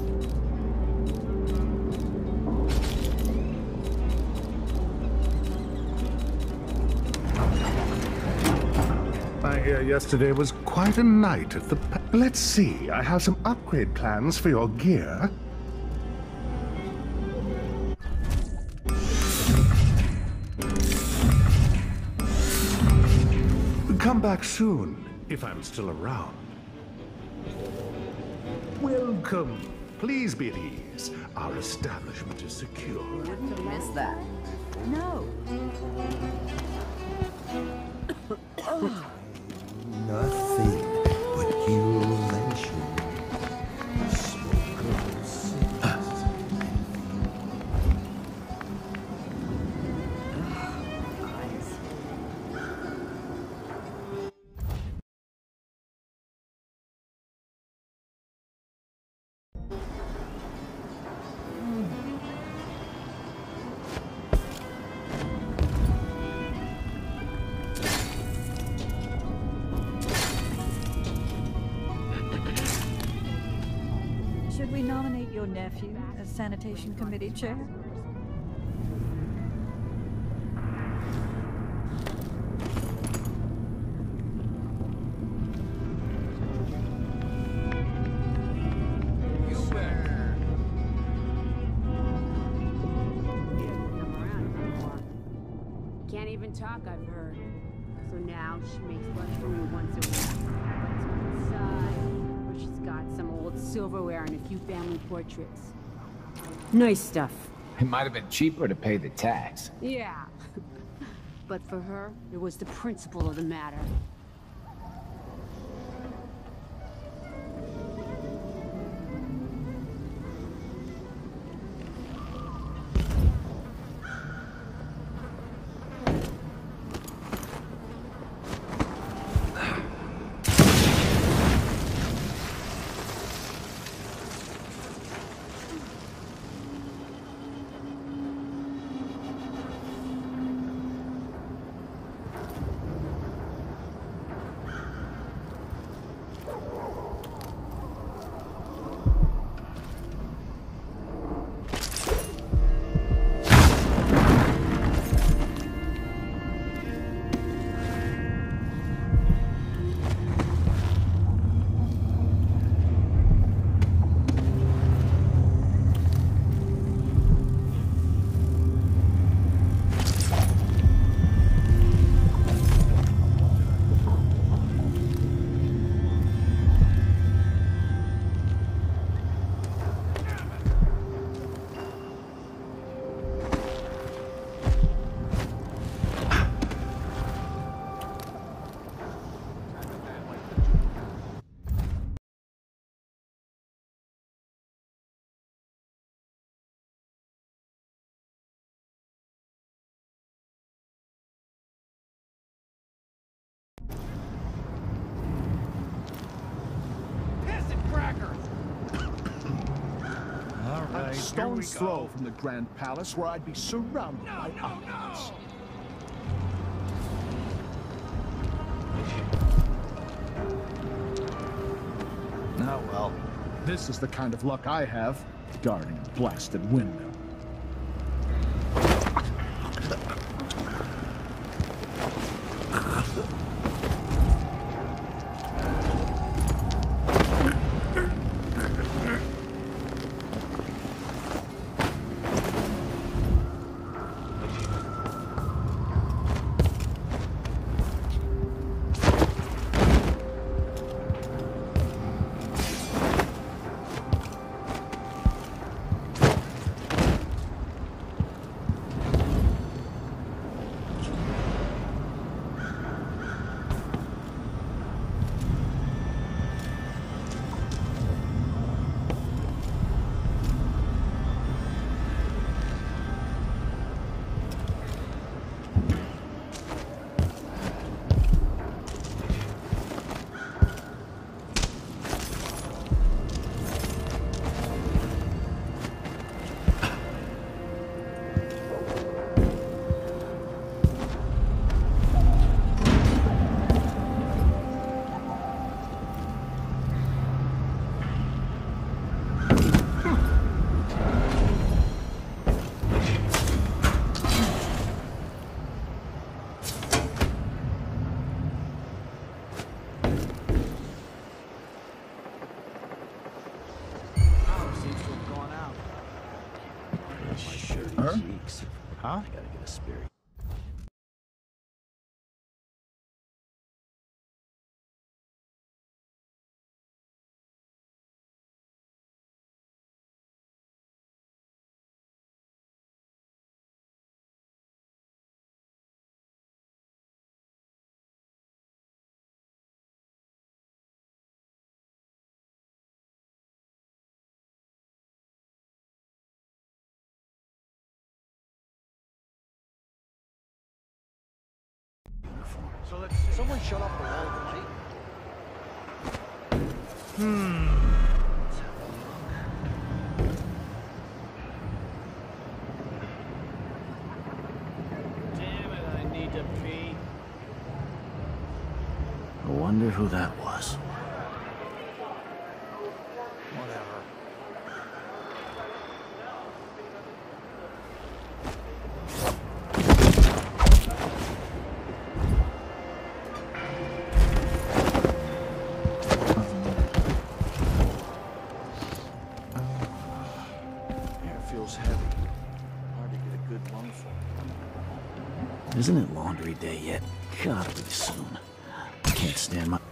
I hear yesterday was quite a night at the... pa- Let's see, I have some upgrade plans for your gear. Come back soon, if I'm still around. Welcome. Please be at ease. Our establishment is secure. Wouldn't miss that. No. Nothing but mutilation. Smokers. Should we nominate your nephew as sanitation committee chair? Can't even talk, I've heard. So now she makes lunch for me once a week. Inside, where she's got some old silverware and a few family portraits. Nice stuff. It might have been cheaper to pay the tax. Yeah. But for her, it was the principle of the matter. A stone's throw from the Grand Palace where I'd be surrounded by outlaws. Oh well, this is the kind of luck I have, guarding a blasted window. Huh? I gotta get a spirit. So let's see. Someone shut off the wall of the light. Hmm. Damn it, I need to pee. I wonder who that was. Whatever. Isn't it laundry day yet? Gotta be soon. I can't stand my...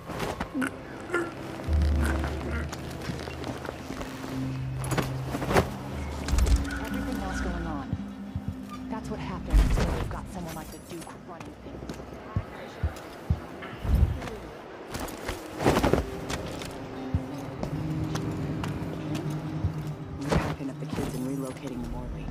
Everything else going on. That's what happens when you've got someone like the Duke running things. We're packing up the kids and relocating the Morley.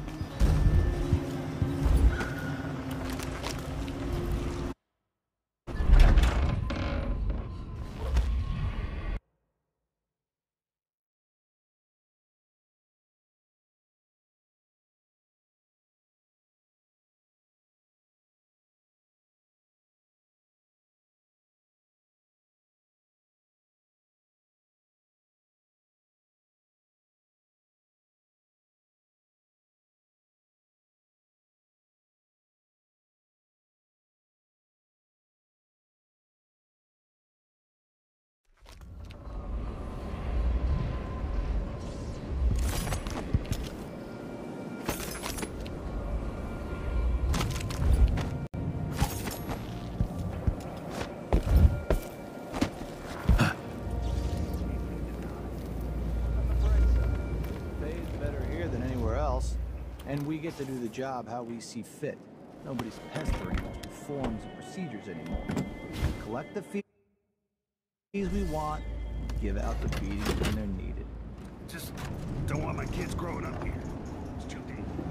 And we get to do the job how we see fit. Nobody's pestering us with forms and procedures anymore. We collect the fees we want, give out the beatings when they're needed. Just don't want my kids growing up here. It's too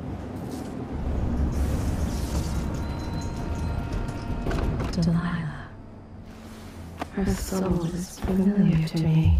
dangerous. Delilah. Her soul is familiar to me.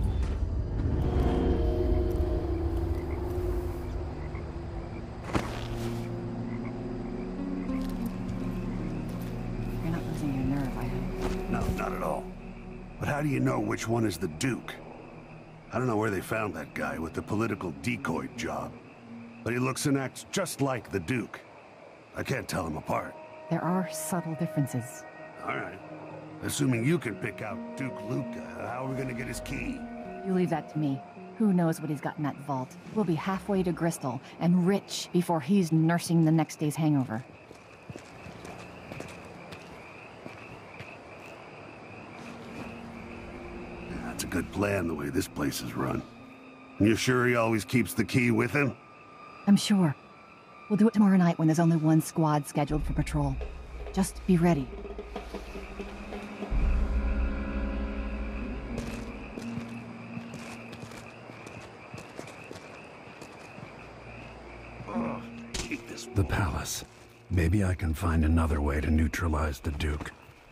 How do you know which one is the Duke? I don't know where they found that guy with the political decoy job, but he looks and acts just like the Duke. I can't tell them apart. There are subtle differences. All right. Assuming you can pick out Duke Luca, how are we gonna get his key? You leave that to me. Who knows what he's got in that vault? We'll be halfway to Bristol and rich before he's nursing the next day's hangover. That's a good plan, the way this place is run. And you're sure he always keeps the key with him? I'm sure. We'll do it tomorrow night when there's only one squad scheduled for patrol. Just be ready. Oh, the palace. Maybe I can find another way to neutralize the Duke.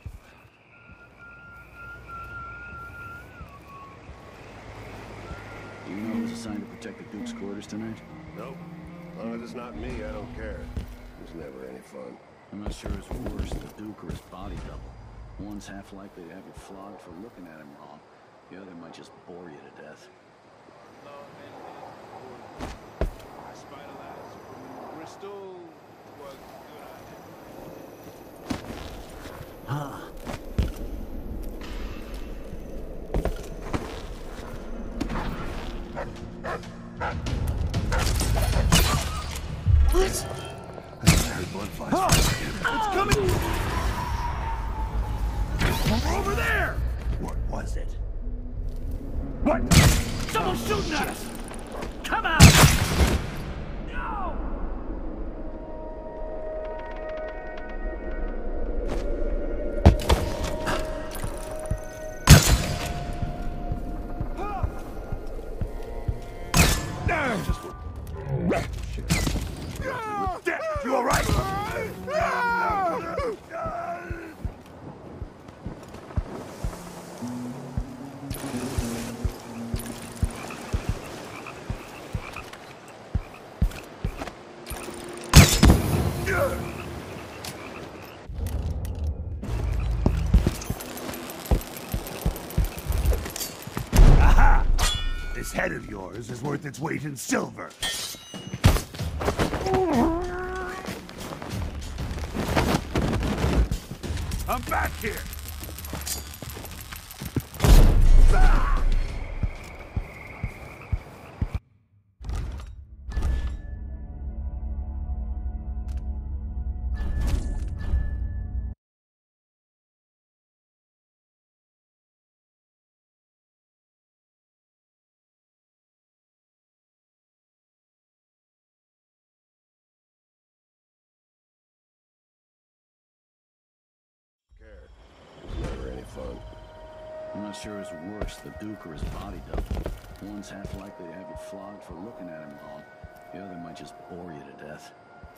Do you know who's assigned to protect the Duke's quarters tonight? Nope. As long as it's not me, I don't care. It's never any fun. I'm not sure it's worse, the Duke or his body double. One's half likely to have you flogged for looking at him wrong. The other might just bore you to death. Bristol was Huh. What? What? Someone's shooting at us! Come out! No! You all right? Aha! This head of yours is worth its weight in silver. I'm back here! Ah! Never any fun. I'm not sure it's worse, the Duke or his body double. One's half likely to have you flogged for looking at him long. The other might just bore you to death.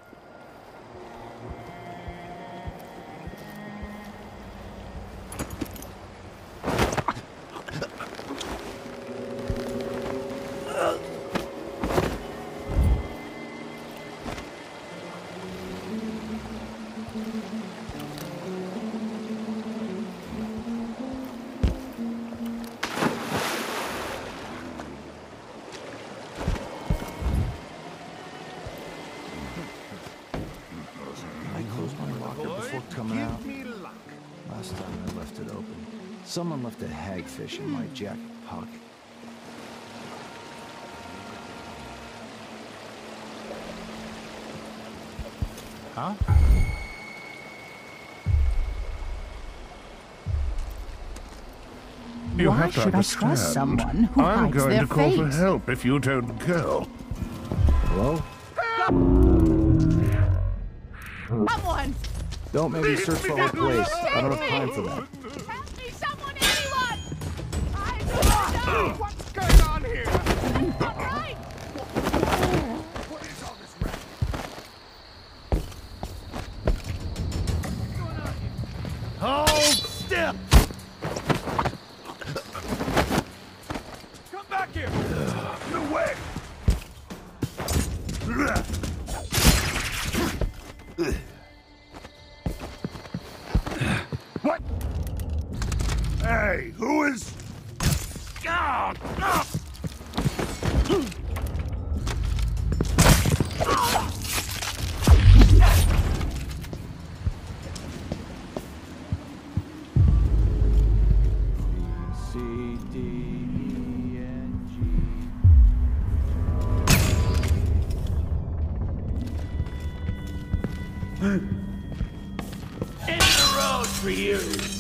Coming out. Last time I left it open. Someone left a hagfish in my jacket pocket. Huh? You Why have to should I understand. trust someone who I'm hides going their to call for fate? help if you don't go. Hello? Someone! Don't make me search the whole place. I don't have time for that. Help me, someone, anyone! I don't know! What's going on here? All right! What is all this wreck? What's going on here? Hold still! Come back here! No way! What? Hey, who is... Ah, ah. C, D, E, N, G. In the road for you!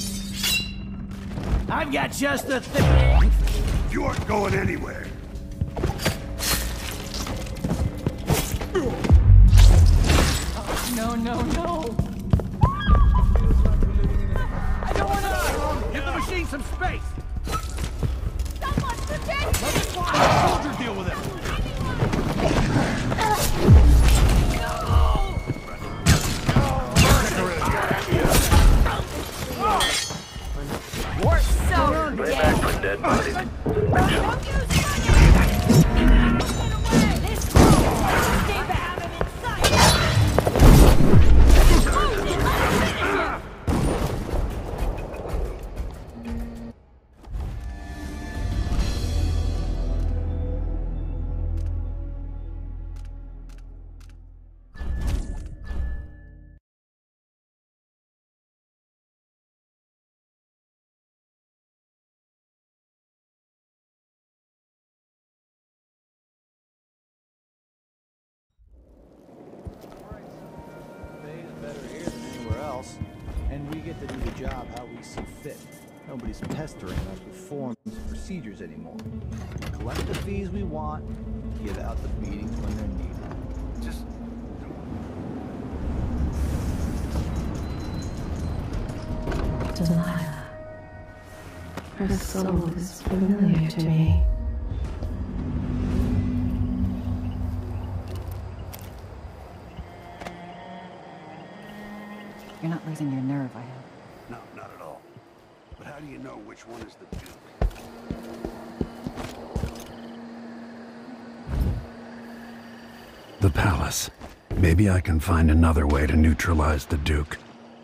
I've got just the thing! You aren't going anywhere. Oh, no, no, no! I don't wanna... Give the machine some space! Someone protect me! Let the flying soldier deal with it! We're so Way back from dead bodies. Don't use it! Get away! This room! Stay back in sight! Close it! Let us finish it! Pays better here than anywhere else, and we get to do the job how we see fit. Nobody's pestering us with forms and procedures anymore. Collect the fees we want, give out the beatings when they're needed. Just... Delilah. Her soul is familiar to me. You're not losing your nerve, I hope. No, not at all. But how do you know which one is the Duke? The palace. Maybe I can find another way to neutralize the Duke.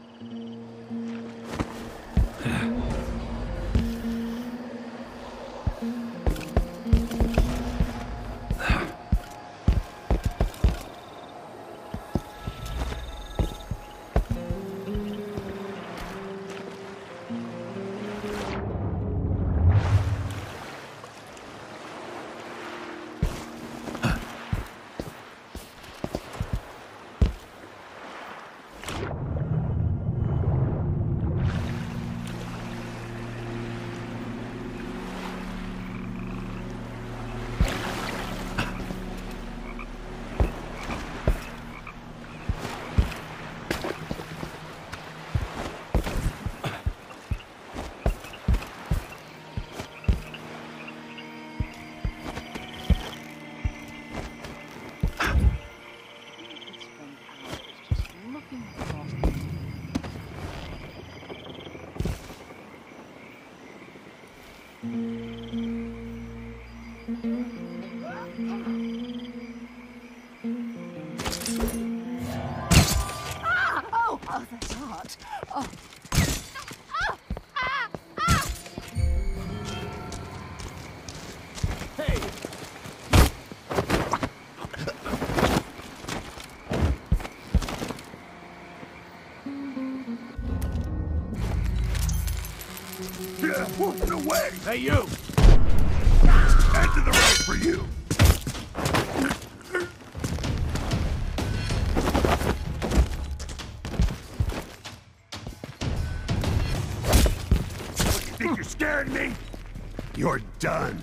Get away! Hey, you! End of the road for you! What, you think you're scaring me? You're done.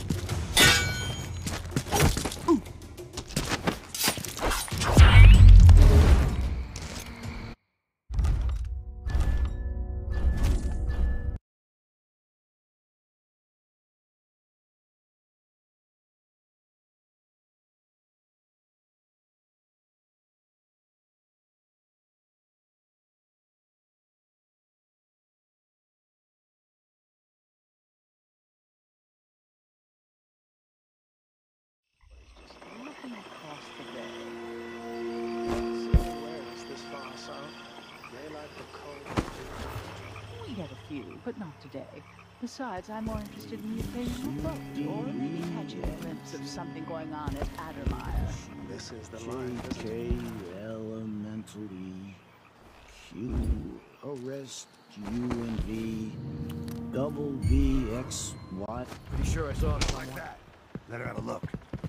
We had a few, but not today. Besides, I'm more interested in the occasional boat, or maybe catching a glimpse of something going on at Addermire. This is the line. J K elemental E Q arrest U and V double V X Y. Pretty sure I saw it like that. Let her have a look.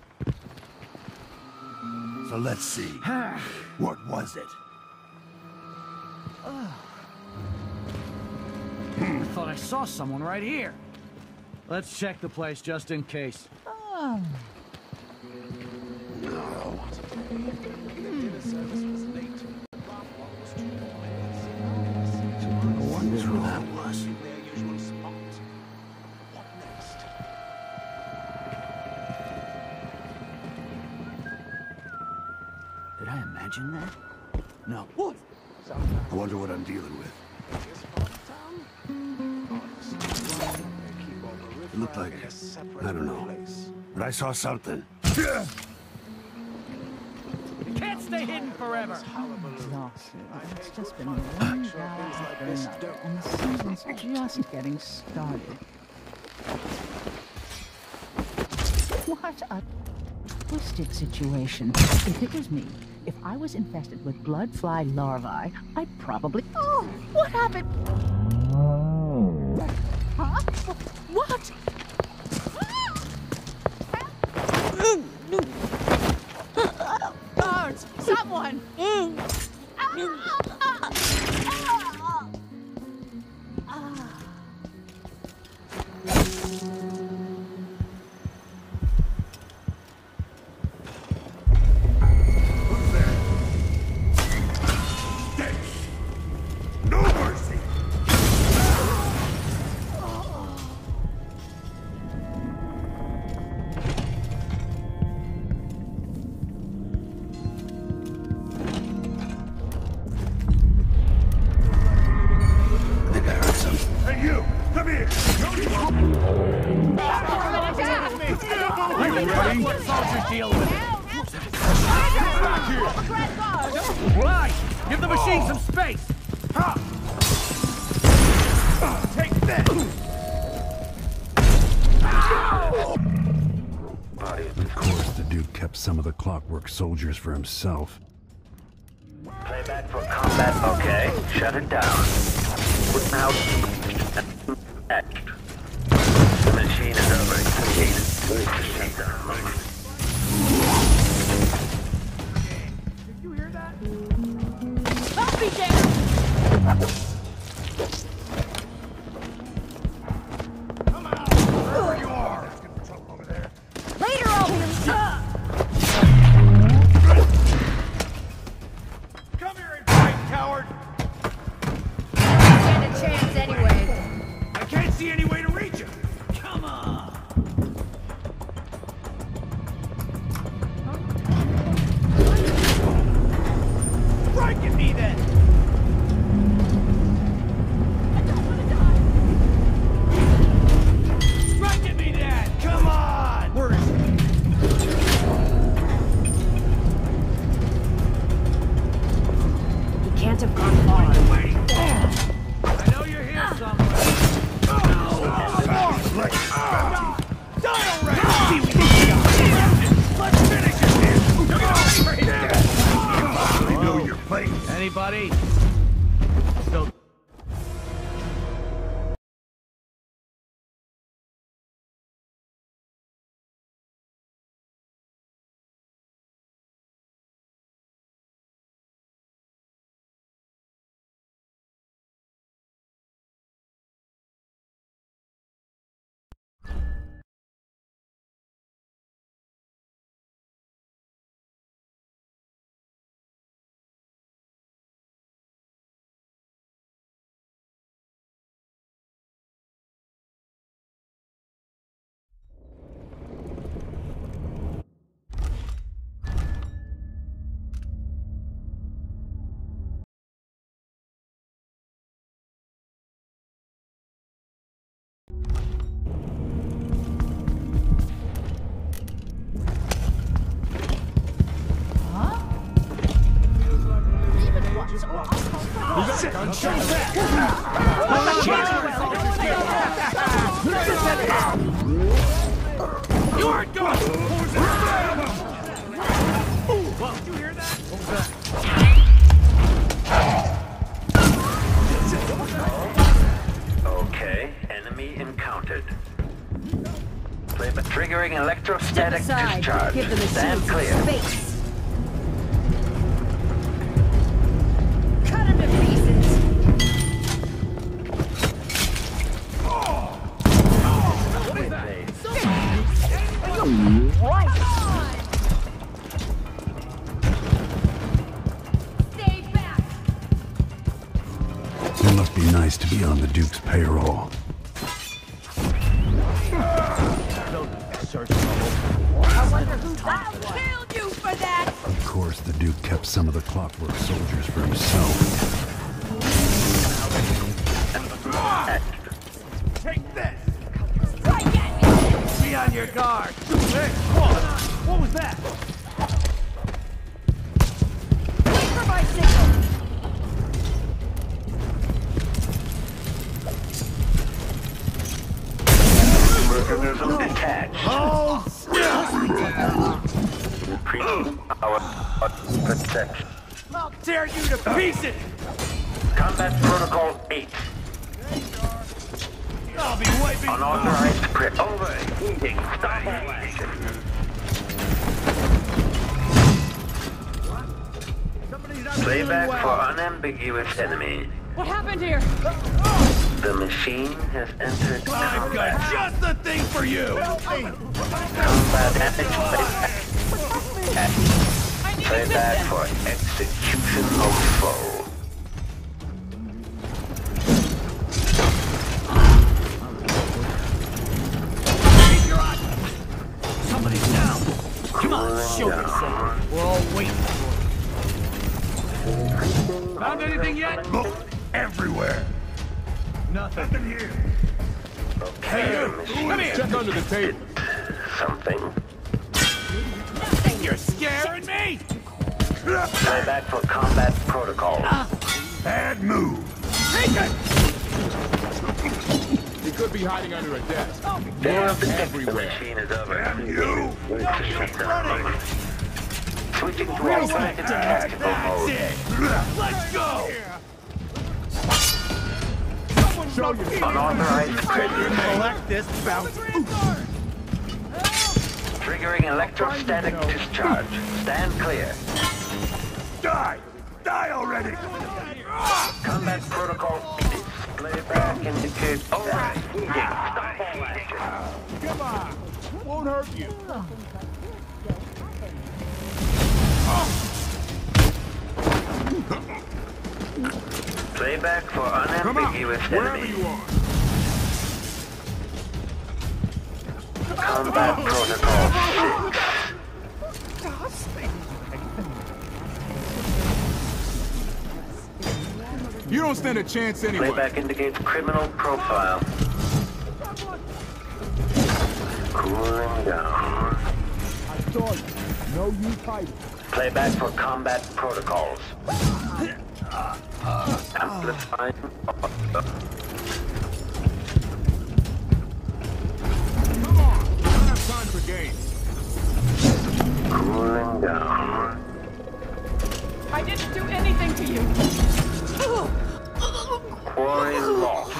So let's see. What was it? I thought I saw someone right here. Let's check the place just in case. Oh. No. I wonder who that was. Did I imagine that? No. What? I wonder what I'm dealing with. It looked like, I don't know, but I saw something. You can't stay hidden forever. Exhausted. It's just been one guy after another, and the season's just getting started. What a twisted situation. If it was me, if I was infested with blood fly larvae, I'd probably... Oh, what happened? Huh? What? Guards! Someone! here! You ready? What soldiers deal with? Right! Give the machine some space! Take that! Of course, the Duke kept some of the clockwork soldiers for himself. Playback for combat, okay. Shut it down. Now, the machine is overexcited. Did you hear that? Copy, Jack! Come out! Wherever you are! Let's get in trouble over there. Later, I'll be... Come here and fight, coward! Stand a chance anyway. I can't see any way to reach him! Come on! Strike at me then! Strike at me then! Come on! Where is he? He can't have gone far. I know you're here somewhere. Die already! Let's finish it here! Look at over here! You know your place. Anybody? Still. You aren't going! Well, did you hear that? What was that? Okay, enemy encountered. Play by triggering electrostatic discharge. Give them a Stand clear. space. Cut him to pieces. Right. Stay back. It must be nice to be on the Duke's payroll. I wonder who that was. I'll kill you for that. Of course, the Duke kept some of the clockwork soldiers for himself. Take this! Strike at me. Be on your guard! Hey, whoa! What was that? Wait for my signal. Mechanism detached. Oh! Our protection. I'll tear you to pieces! Combat Protocol eight. I'll be wiping... Unauthorized grip. Overheating. Stop overheating. Playback for unambiguous enemy. What happened here? The machine has entered I've got combat. just the thing for you! Combat ethics playback. Playback for execution of foe. Somebody's down! Come on, show yourself! We're all waiting for it. Found anything yet? Look everywhere. Nothing. Nothing here. Come here. Check under the table. Something. You're scaring me! Play back for combat protocol. Bad move. Take it! He could be hiding under a desk. More of the everywhere. machine is over. Damn you! Switching to automatic tactical mode. Let's go! Show you. Unauthorized Collect this bounce. Triggering electrostatic discharge. Stand clear. Die! Die already! Combat protocol. Display back indicates. Alright. Come on! Won't hurt you. Playback for unambiguous Wherever enemy. you are. Combat protocol You don't stand a chance anyway. Playback indicates criminal profile. Cooling down. I told you, no use fighting. Playback for combat protocols. Amplifying. Come on! I don't have time for games. Cooling down. I didn't do anything to you. Quarry lost.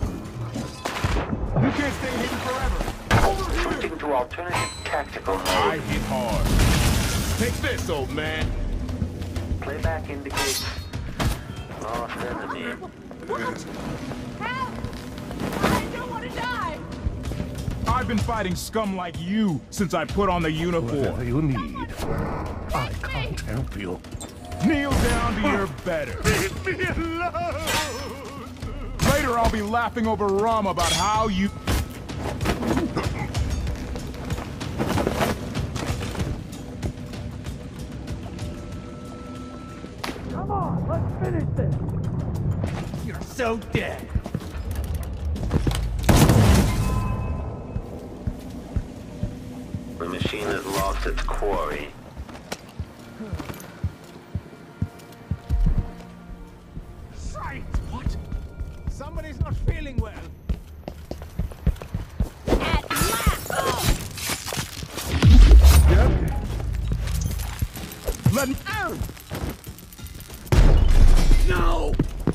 You can't stay hidden forever. Switching to alternative tactical mode. I hit hard. Take this, old man. Playback indicates lost enemy. What? Help! I don't want to die! I've been fighting scum like you since I put on the uniform. Whatever you need. I can't help you. Kneel down to your better. Leave me alone! Later I'll be laughing over rum about how you... Come on, let's finish this. You're so dead. The machine has lost its quarry. Right. What? Somebody's not feeling well. At last! Yep. Let me... No!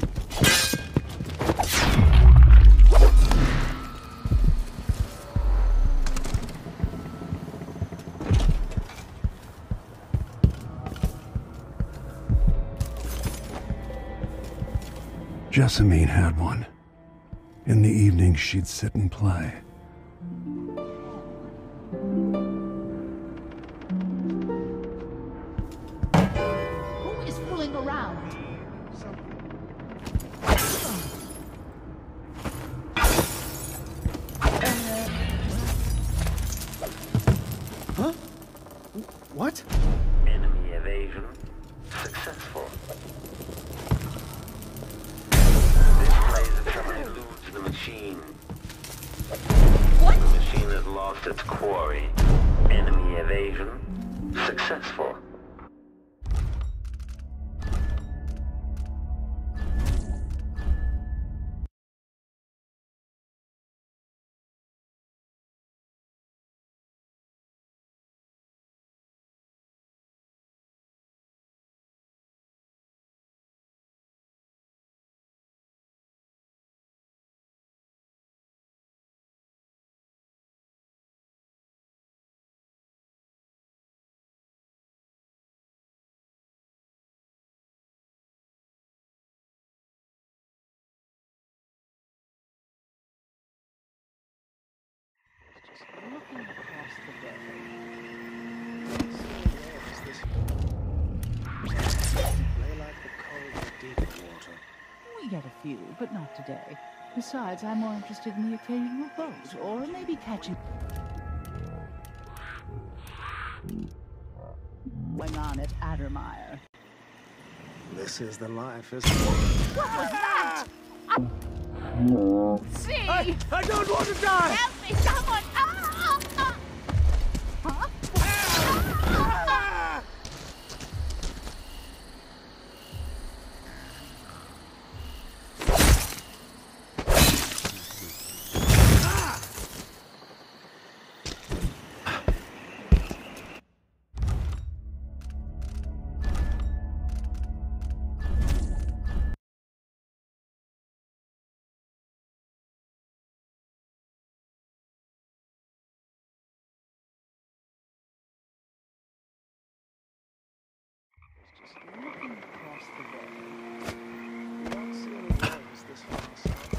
Jessamine had one. In the evening, she'd sit and play. Who is fooling around? Huh? What? Enemy evasion successful. Displays that someone eludes the machine. What? The machine has lost its quarry. Enemy evasion successful. Looking across the bay. Play like the cold deep water. We get a few, but not today. Besides, I'm more interested in the occasional boat, or maybe catching... going on at Addermire. This is the life, isn't it? What was that? See? I, I don't want to die! Help me, someone! Ah! Ah! Huh? Ah! Looking across the way, you don't see any doors this far south.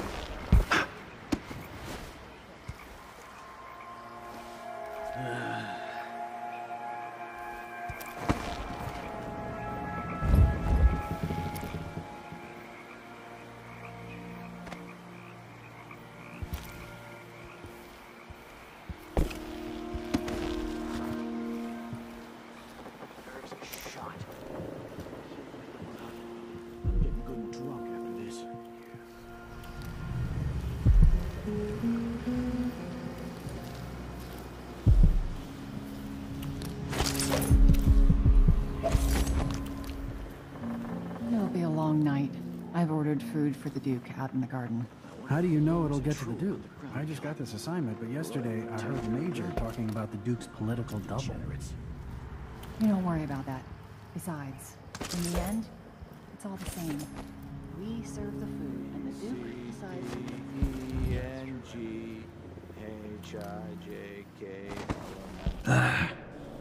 There's a shot. I'm getting good and drunk after this. It'll be a long night. I've ordered food for the Duke out in the garden. How do you know it'll get to the Duke? I just got this assignment, but yesterday I heard Major talking about the Duke's political double. You don't worry about that. Besides, in the end, it's all the same. We serve the food, and the Duke decides... E N G H I J K L M N.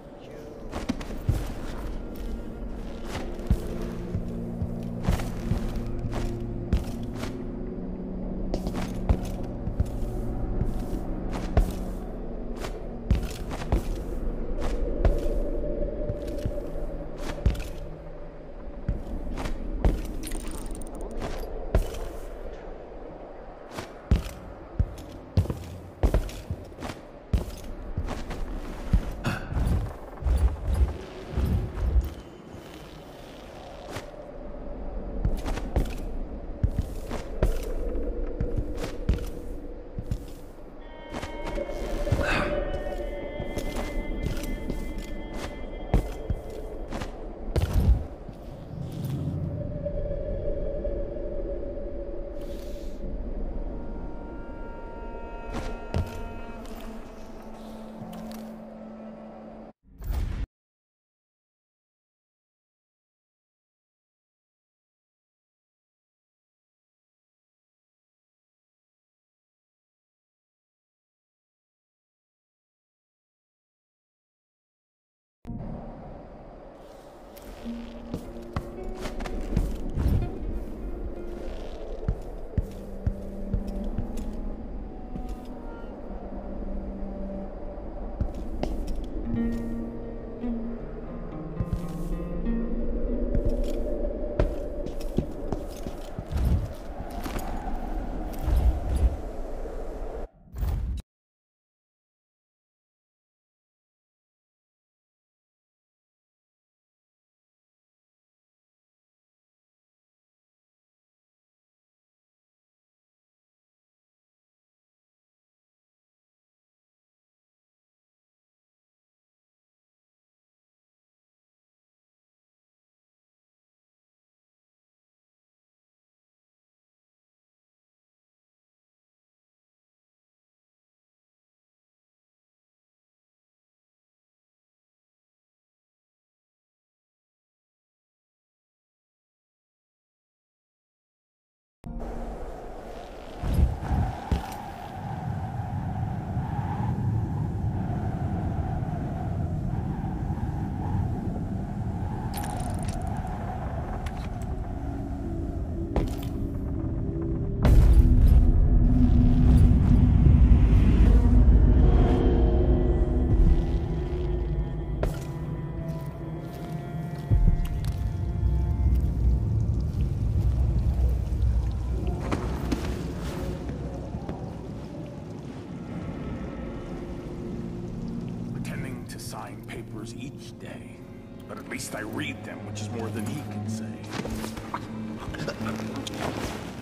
sign papers each day. But at least I read them, which is more than he can say.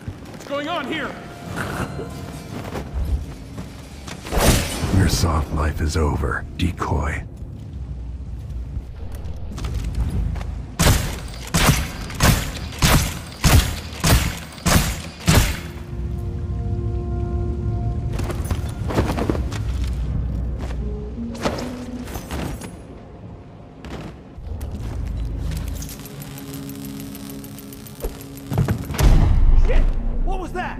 going on here? Your soft life is over, decoy. Shit! What was that?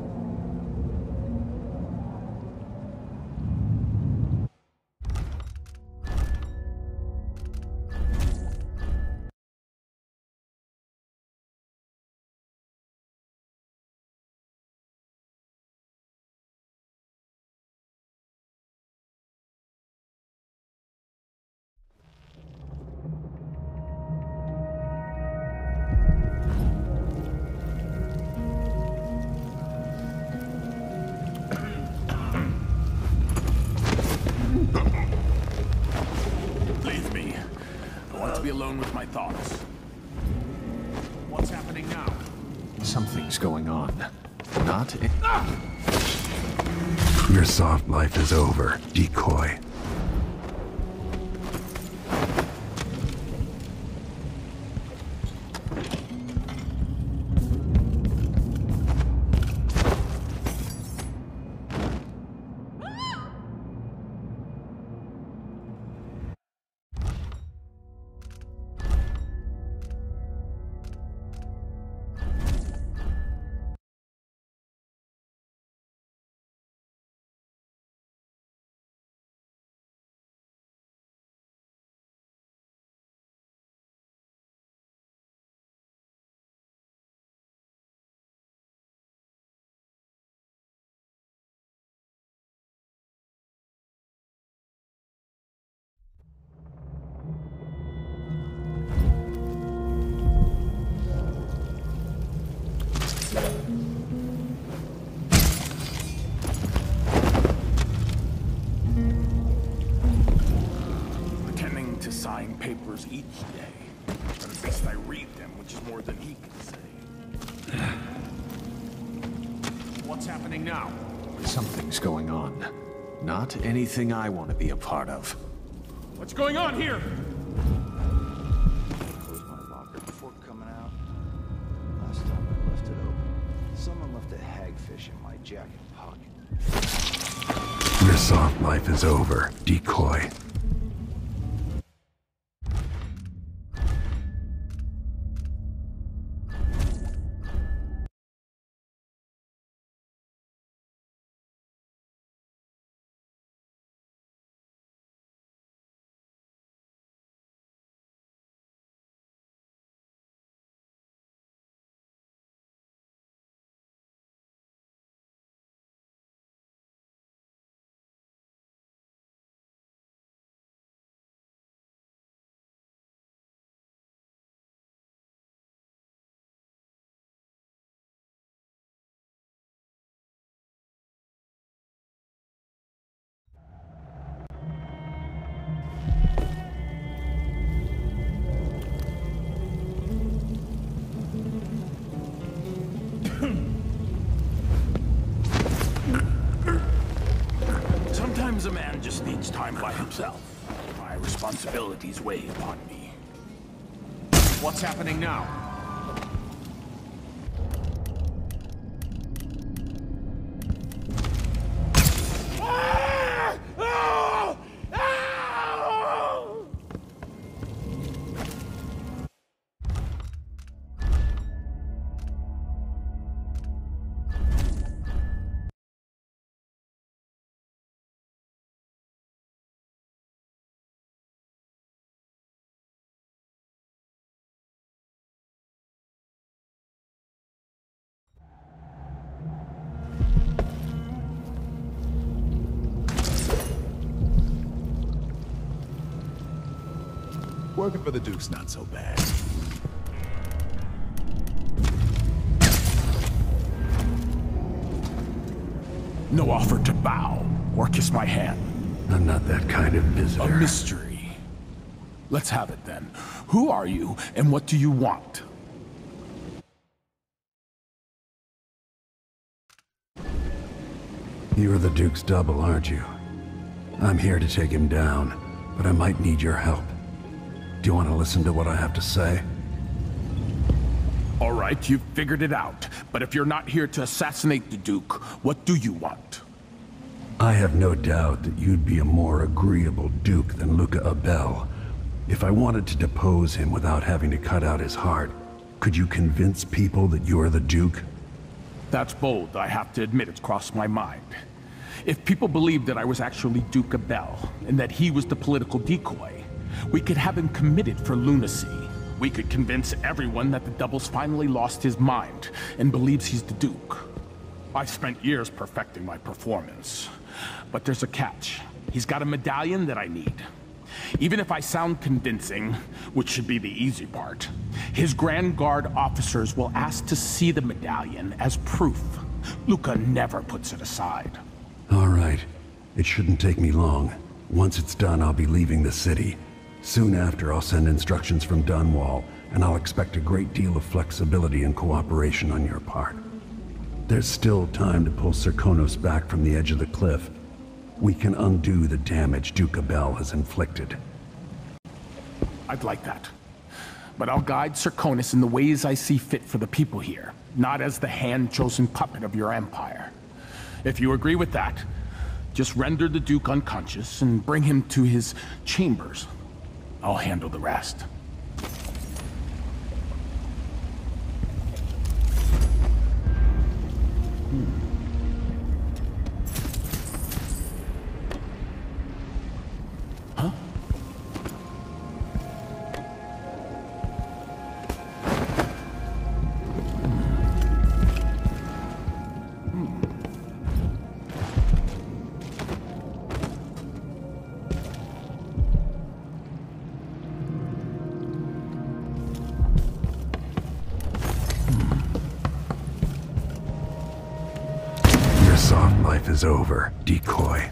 Leave me. I want to be alone with my thoughts. What's happening now? Something's going on. Not in... Your soft life is over, decoy. Pretending to sign papers each day. But at least I read them, which is more than he can say. What's happening now? Something's going on. Not anything I want to be a part of. What's going on here? Close my locker before coming out. Last time I left it open, someone left a hagfish in my jacket pocket. Your soft life is over, decoy. Sometimes a man just needs time by himself. My responsibilities weigh upon me. What's happening now? Working for the Duke's not so bad. No offer to bow or kiss my hand. I'm not that kind of visitor. A mystery. Let's have it then. Who are you and what do you want? You're the Duke's double, aren't you? I'm here to take him down, but I might need your help. Do you want to listen to what I have to say? All right, you've figured it out. But if you're not here to assassinate the Duke, what do you want? I have no doubt that you'd be a more agreeable Duke than Luca Abel. If I wanted to depose him without having to cut out his heart, could you convince people that you are the Duke? That's bold, I have to admit it's crossed my mind. If people believed that I was actually Duke Abel, and that he was the political decoy, we could have him committed for lunacy. We could convince everyone that the Double's finally lost his mind, and believes he's the Duke. I spent years perfecting my performance. But there's a catch. He's got a medallion that I need. Even if I sound convincing, which should be the easy part, his Grand Guard officers will ask to see the medallion as proof. Luca never puts it aside. All right. It shouldn't take me long. Once it's done, I'll be leaving the city. Soon after, I'll send instructions from Dunwall, and I'll expect a great deal of flexibility and cooperation on your part. There's still time to pull Serkonos back from the edge of the cliff. We can undo the damage Duke Abel has inflicted. I'd like that. But I'll guide Serkonos in the ways I see fit for the people here, not as the hand-chosen puppet of your empire. If you agree with that, just render the Duke unconscious and bring him to his chambers. I'll handle the rest. Huh? Soft life is over, decoy.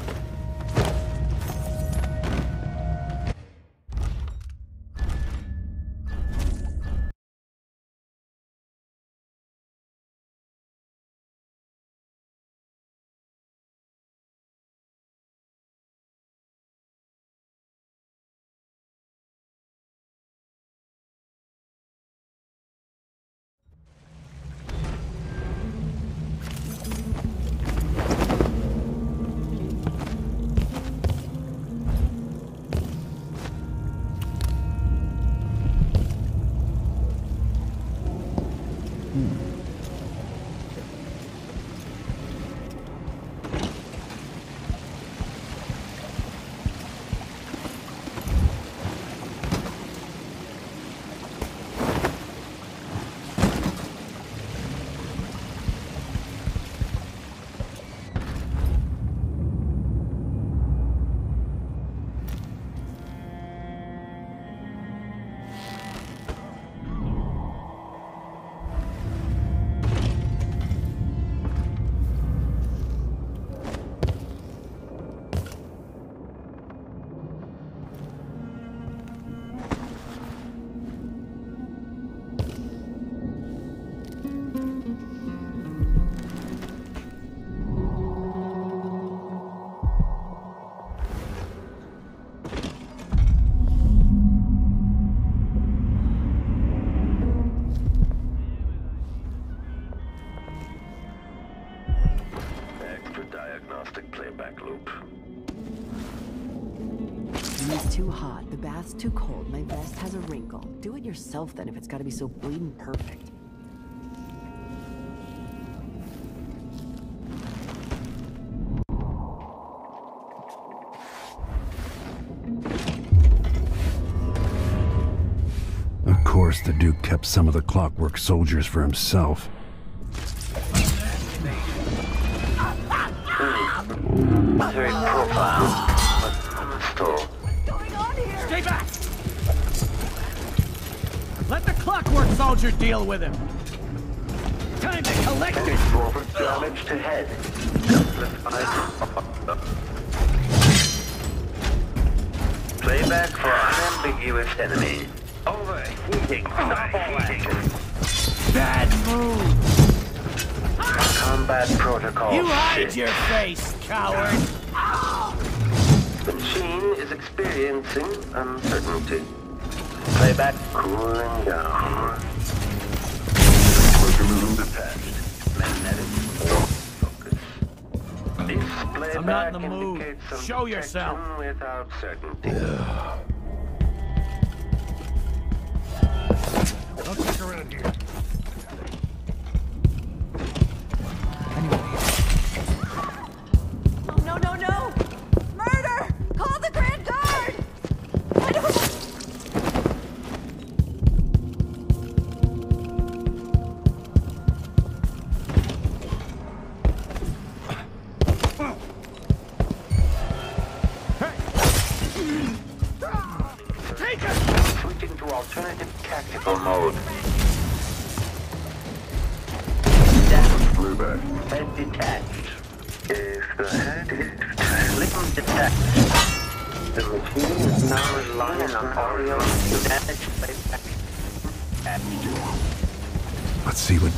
Too hot, the bath's too cold, my vest has a wrinkle. Do it yourself then if it's gotta be so bleeding perfect. Of course, the Duke kept some of the clockwork soldiers for himself. Very profile, but still. Stay back! Let the clockwork soldier deal with him. Time to collect it! Damage to head. Playback for unambiguous enemy. Overheating. Overheating. Bad move! combat protocol. You hide shit. your face, coward! The machine is experiencing uncertainty. Playback cooling down. Mechanism detached. Magnetic focus. This playback I'm not in the mood. indicates some Show yourself. protection without certainty. Don't stick around here. No, no, no! Murder! Call the Grand Guard! I don't... Take it! Switching to alternative tactical mode. Down. Playback. Head detached. If the head is detached, detached. The machine is now relying on audio to manage playback. Let's see what...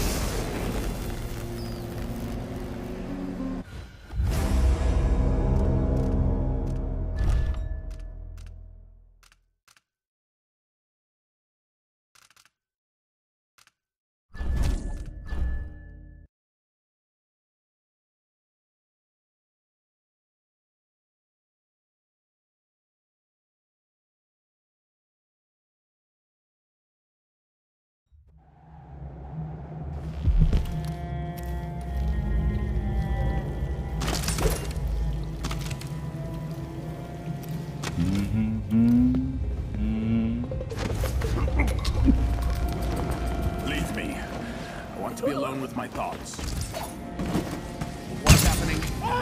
Leave me. I want to be alone with my thoughts. What's happening?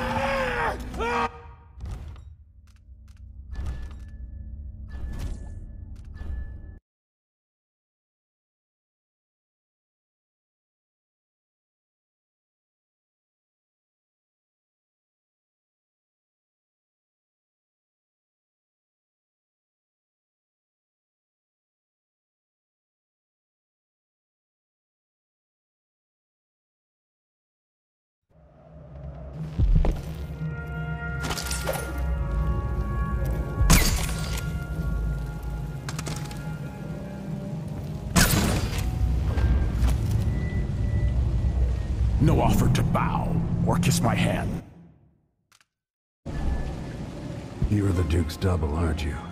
No offer to bow or kiss my hand. You're the Duke's double, aren't you?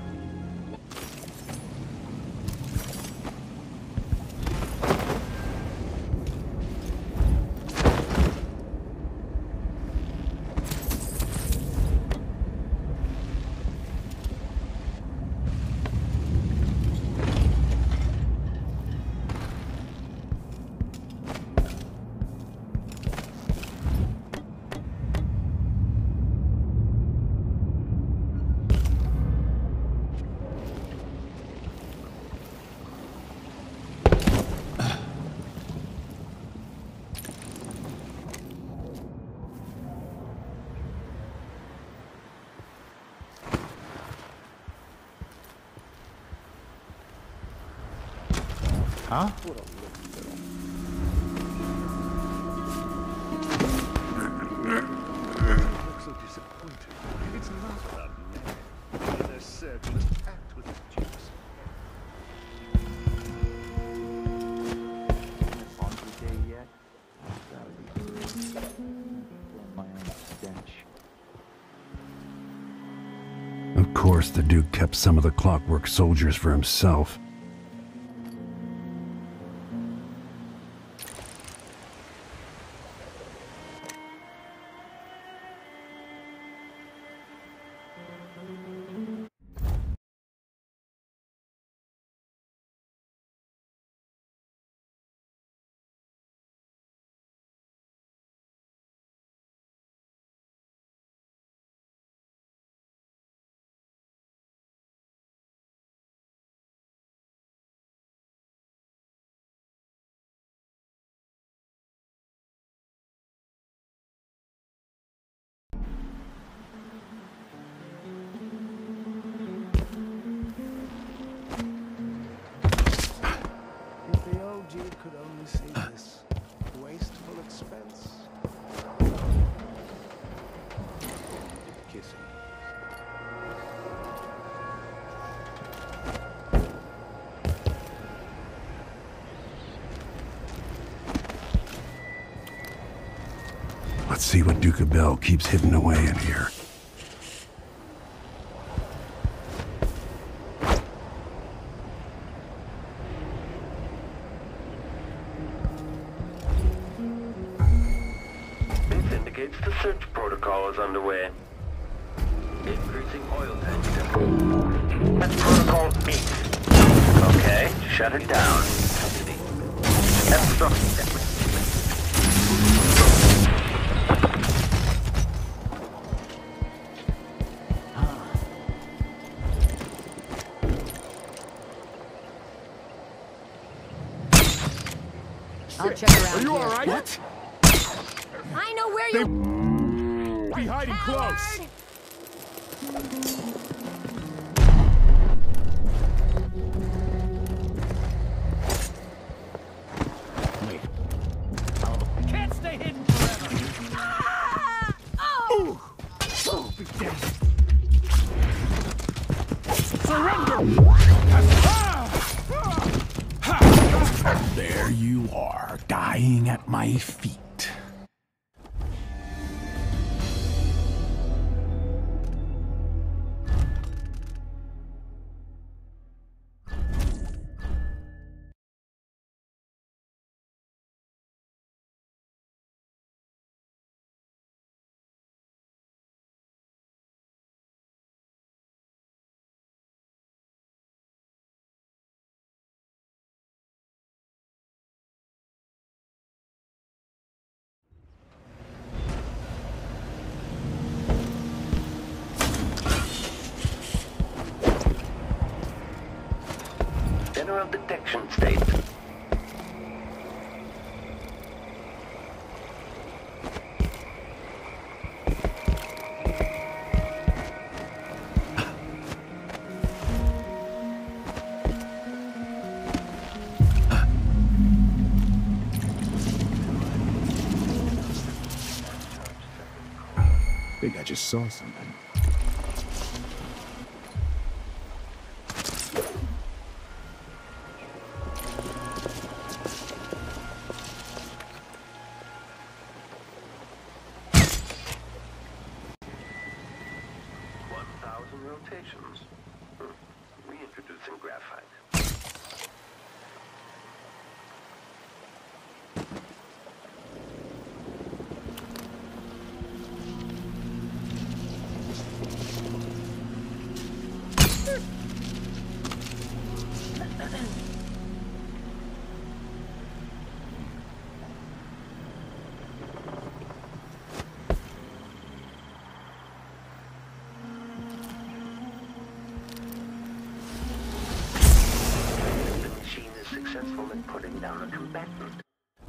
Huh? Look so disappointed. It's not about men. They're said you must act with juice. Laundry day yet? Gotta be. My own stench. Of course, the Duke kept some of the clockwork soldiers for himself. Let's see what Duke of Bell keeps hidden away in here. This indicates the search protocol is underway. Increasing oil tank temperature. That's protocol B. Okay, shut it down. That's structure. I'll check around. Are you here. all right? What? I know where you Be hiding close. Wait. Can't stay hidden forever. Ah! Oh! Oh, be dead. Surrender! There you are, dying at my feet. General detection state. Think I just saw something. one thousand rotations. Hmm. Reintroducing graphite. The machine is successful in putting down a combatant.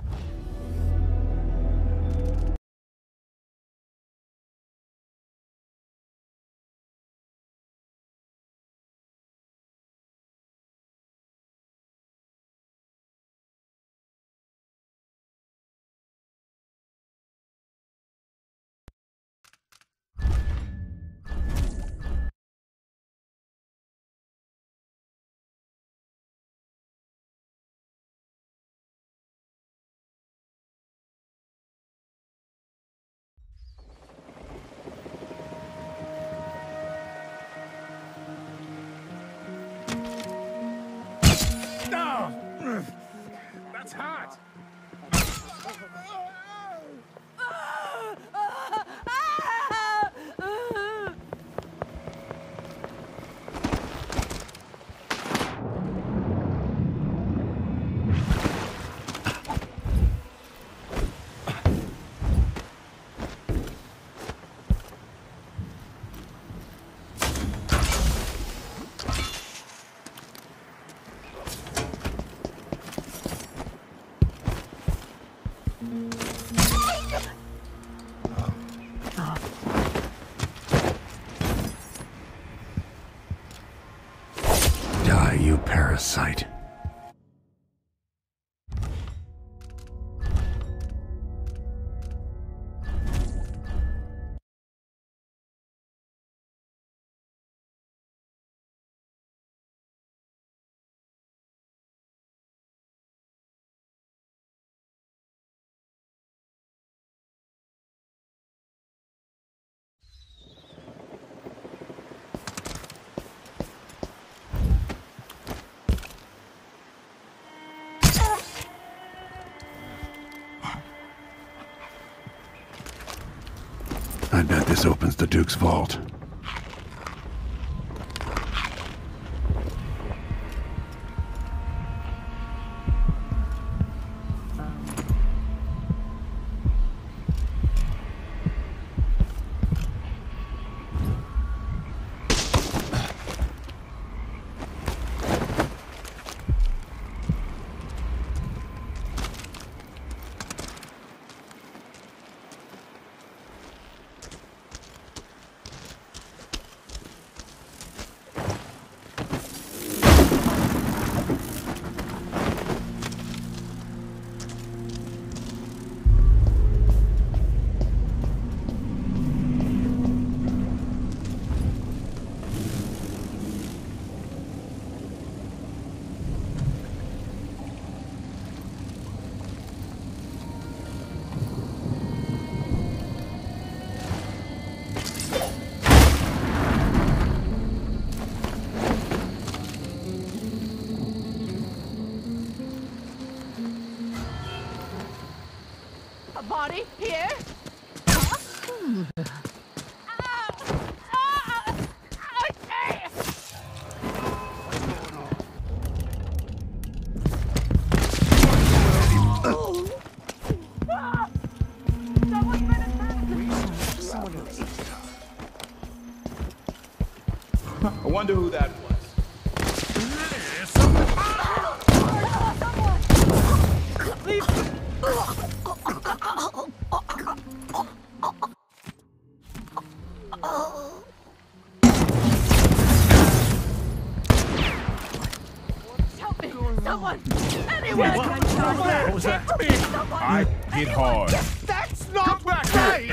No! That's hot! Die, you parasite. I bet this opens the Duke's vault. A body here? I wonder who that was. Help me! Someone! Anyone! What was that? I hit hard. That's not right!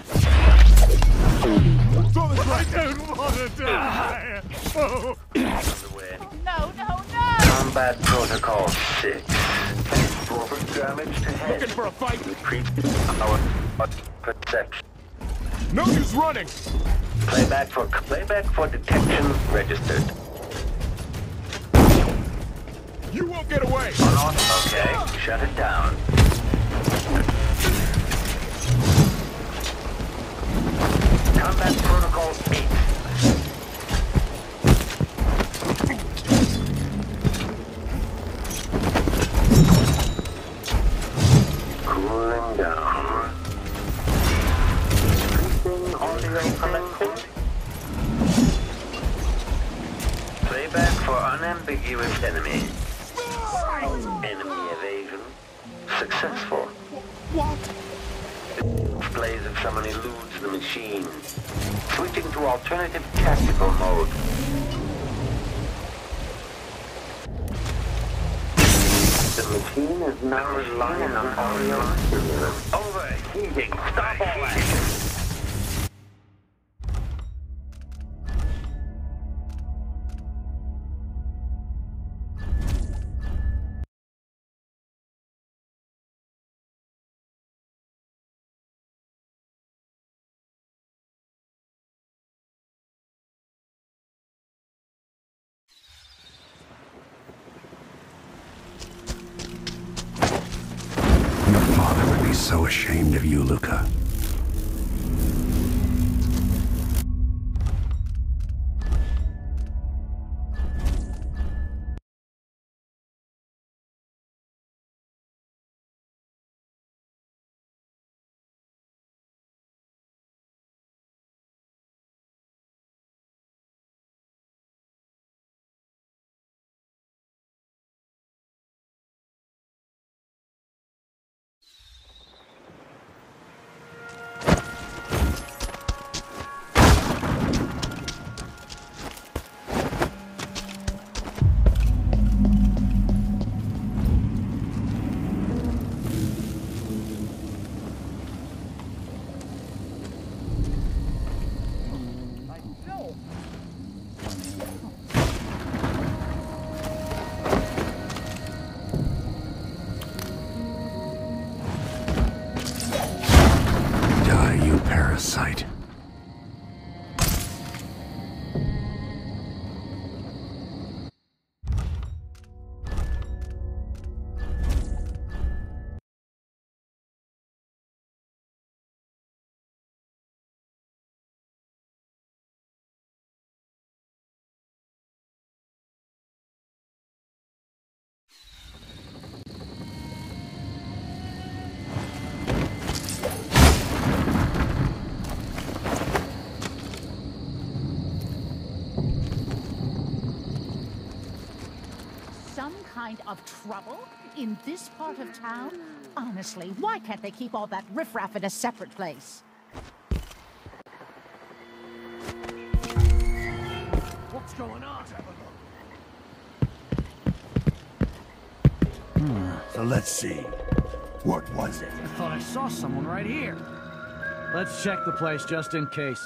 I don't want to die! Oh. No, no, no! Combat Protocol six. Forward damage to head. Looking for a fight? Increase our perception. No use running! Playback for playback for detection registered. You won't get away! On, on. Okay, shut it down. Combat Protocol eight. Cooling down. Increasing audio commencing. Playback for unambiguous enemy. Enemy evasion. Successful. What? Displays if someone eludes the machine. Switching to alternative tactical mode. The machine is now relying on audio stimulus. Overheating. Stop all that. Your father would be so ashamed of you, Luca. some kind of trouble in this part of town? Honestly, why can't they keep all that riffraff in a separate place? What's going on? Hmm, so let's see. What was it? I thought I saw someone right here. Let's check the place just in case.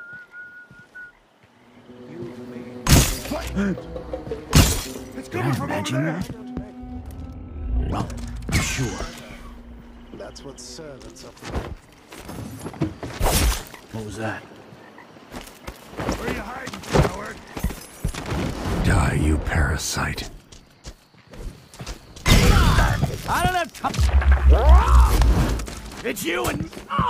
It's Did I imagine that? Well, I'm sure. That's what servants are for. What was that? Where are you hiding, coward? Die, you parasite. I don't have time. It's you and...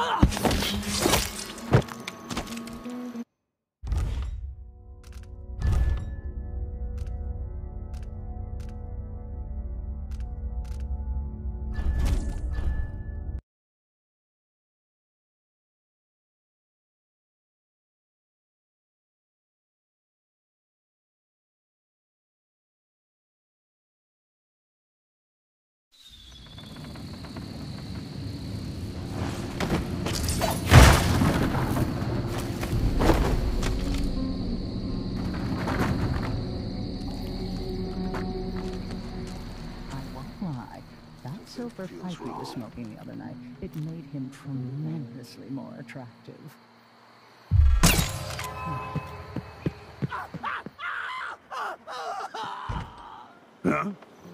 Silver pipe he was smoking the other night, it made him tremendously more attractive. Huh?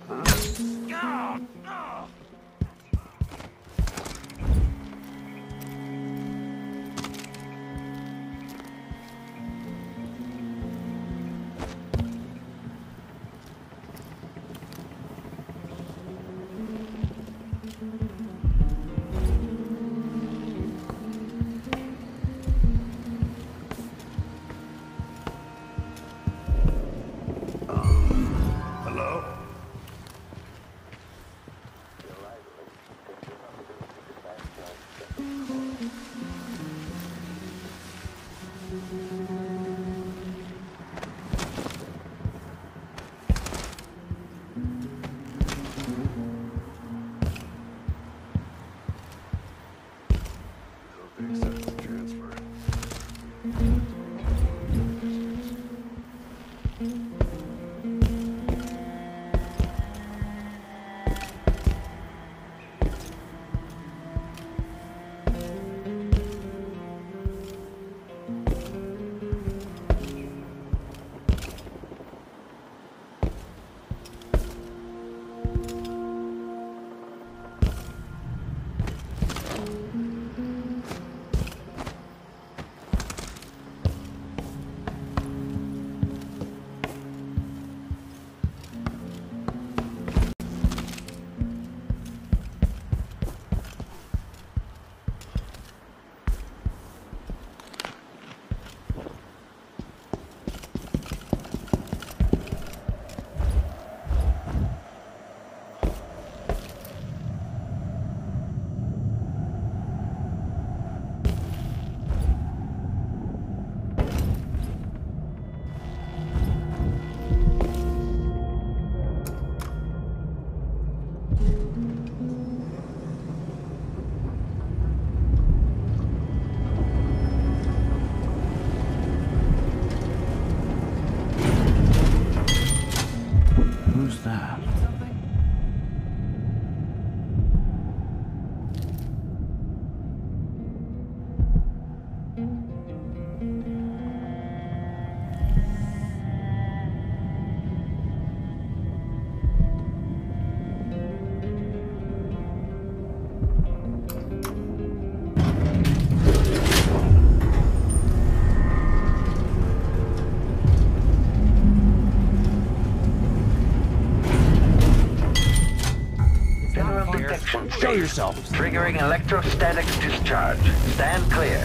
Show yourself. Triggering electrostatic discharge. Stand clear.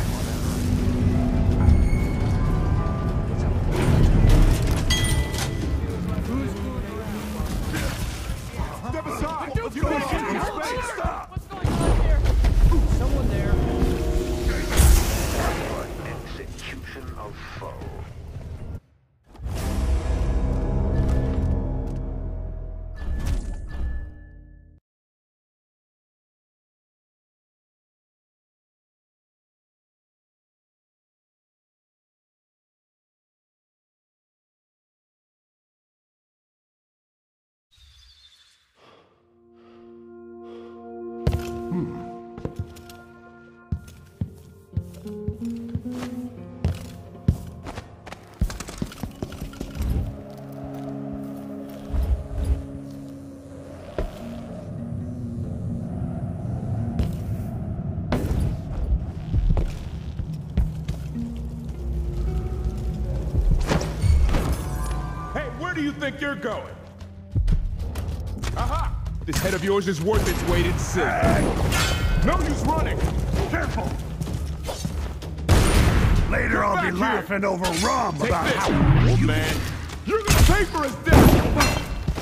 Step aside! You can't stop! What's going on here? Someone there. Execution of foe. do you think you're going? Aha! This head of yours is worth its weight in silver. No use running! Careful! Later Come I'll be back laughing here. over rum Take about this, how old you... man. You're gonna pay for his death!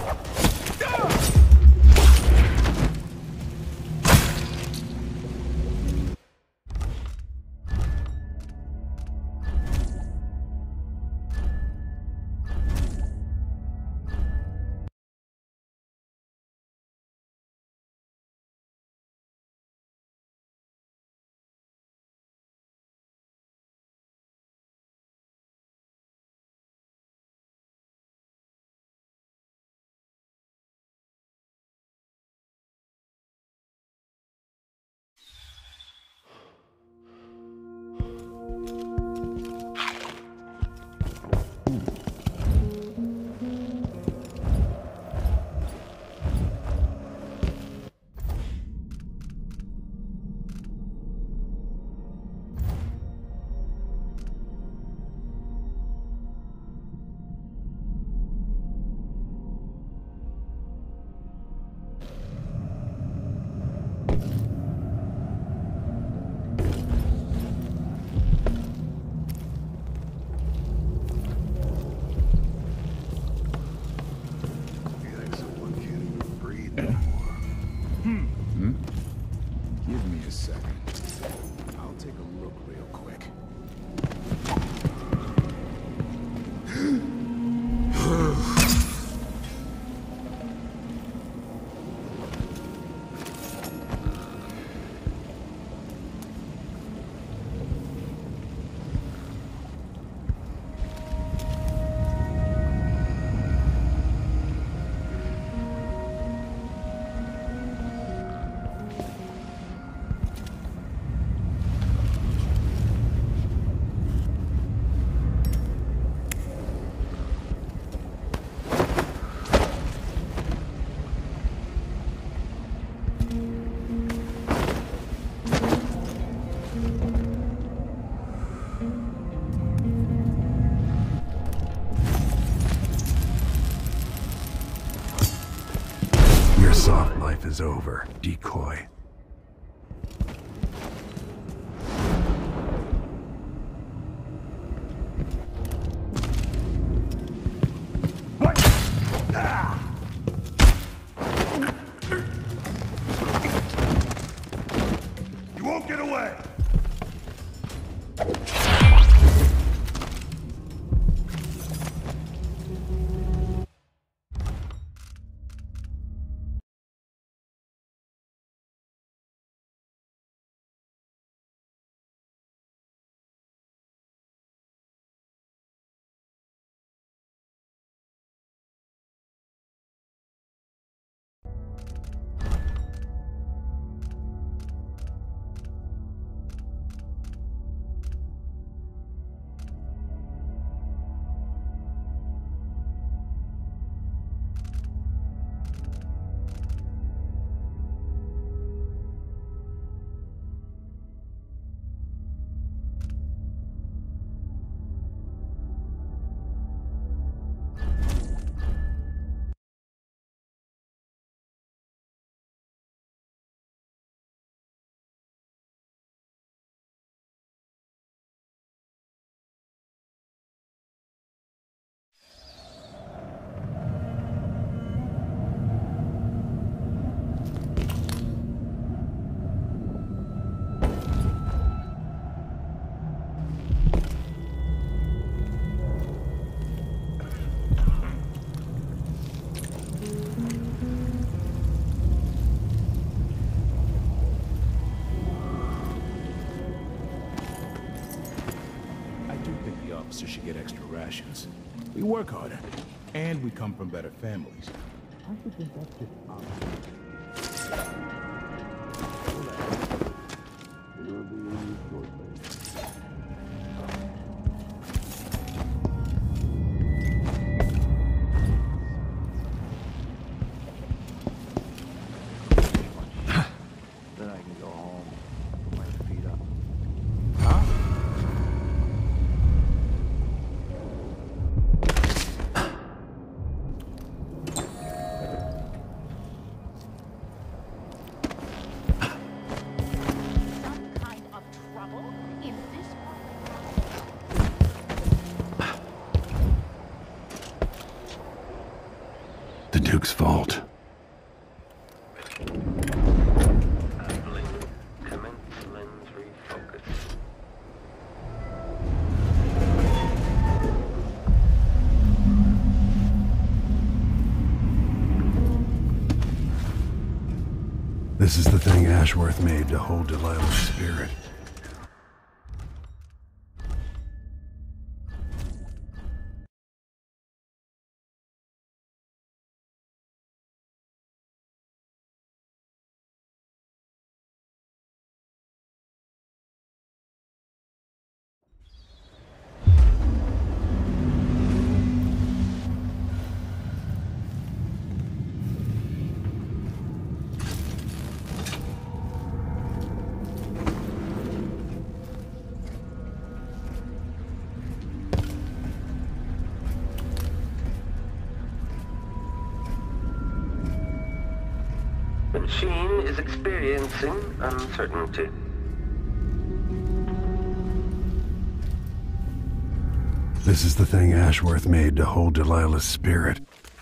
Give me a second. I'll take a look real quick. Soft life is over, decoy. You won't get away! Officers should get extra rations. We work harder, and we come from better families. I should think that's just honest. Then I can go home, put my feet up. Duke's fault. This is the thing Ashworth made to hold Delilah's spirit. The machine is experiencing uncertainty. This is the thing Ashworth made to hold Delilah's spirit.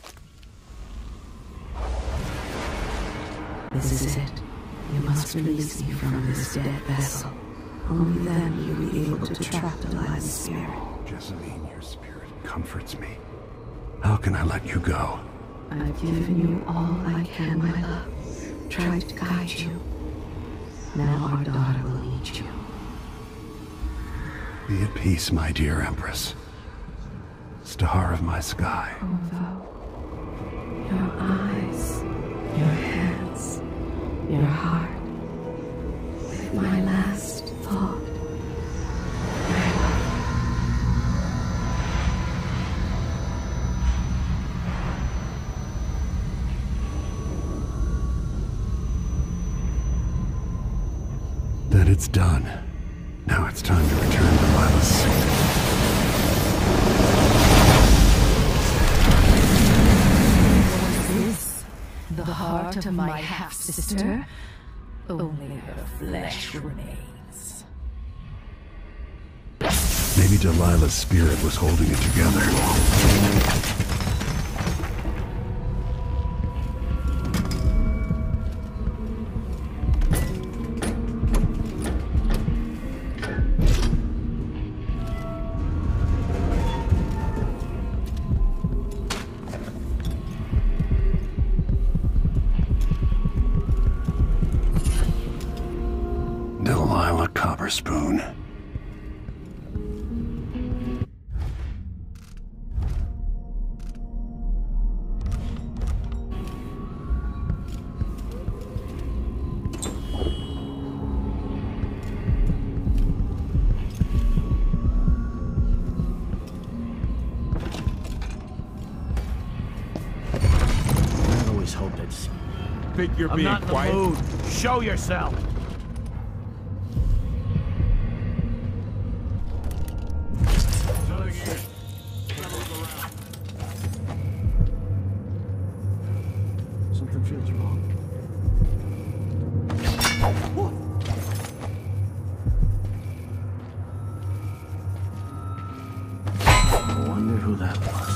This is it. You must release me from this dead vessel. Only then you'll be able to trap Delilah's spirit. Jessamine, your spirit comforts me. How can I let you go? I've given you all I can, my love. Tried to guide you. Now our daughter will need you. Be at peace, my dear Empress. Star of my sky. Corvo, your eyes, your hands, your heart. With my last thought, my love. That it's done. Now it's time to return Delilah's soul. The heart of my half-sister? Only her flesh remains. Maybe Delilah's spirit was holding it together. Delilah Copperspoon. I always hoped it's... Think you're I'm being not in quiet? the mood. Show yourself. Something feels wrong. I wonder who that was.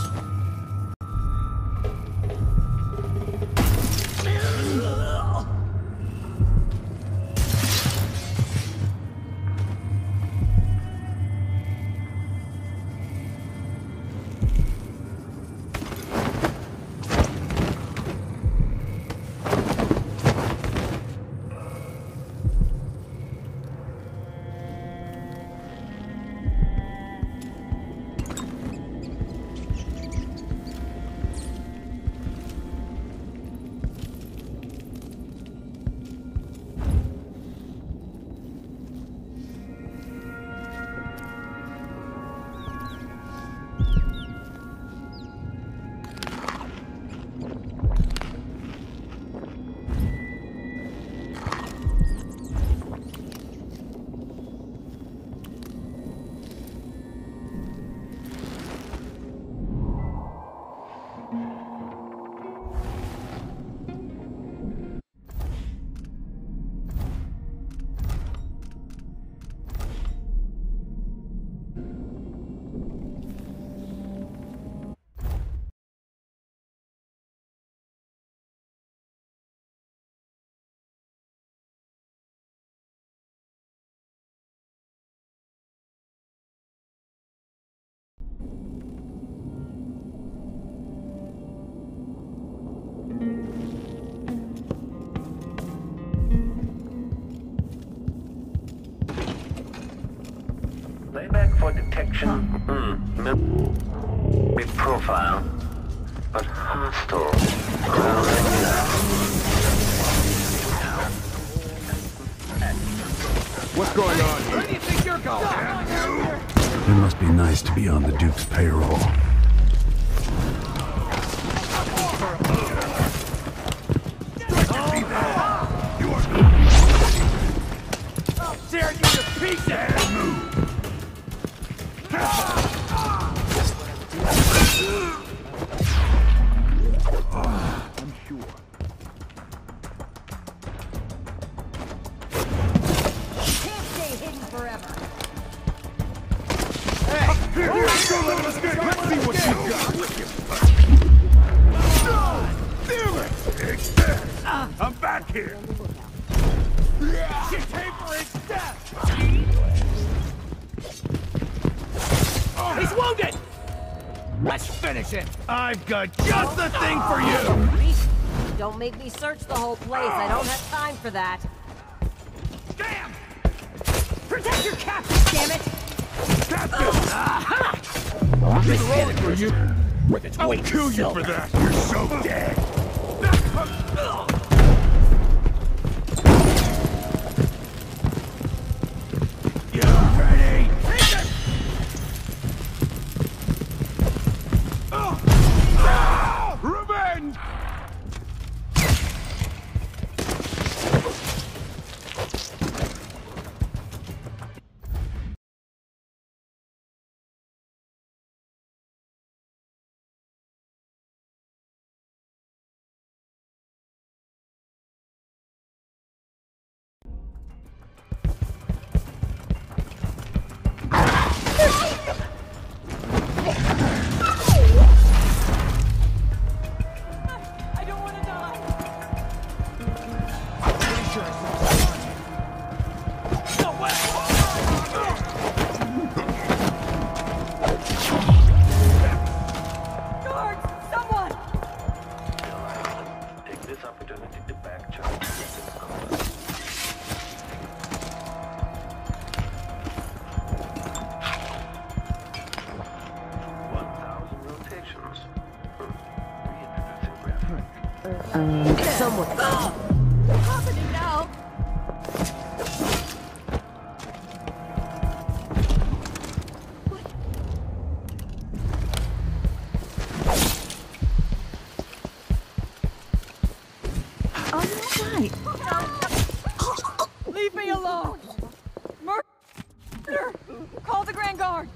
detection. Hmm. Maybe profile. But hostile. What's going on here? Where do you think you're going? It must be nice to be on the Duke's payroll. I'll tear you to pieces! I'm sure. Can't stay hidden forever. Here, here, go, let us get. Let's see what you got. Damn it! I'm back here. She came for his death! He's wounded! Let's finish it! I've got just the thing for you! Don't make me search the whole place. I don't have time for that. Damn! Protect your captain, damn it! That's it! Aha! This is for you. I'll kill you for that. You're so dead. You ready? Revenge! I don't want to die! No way! Guards! Someone! Take this opportunity to backtrack. One thousand rotations. Reintroducing graphical. Someone. What's happening now? Are you alright? Leave me alone! Murder! Call the Grand Guard!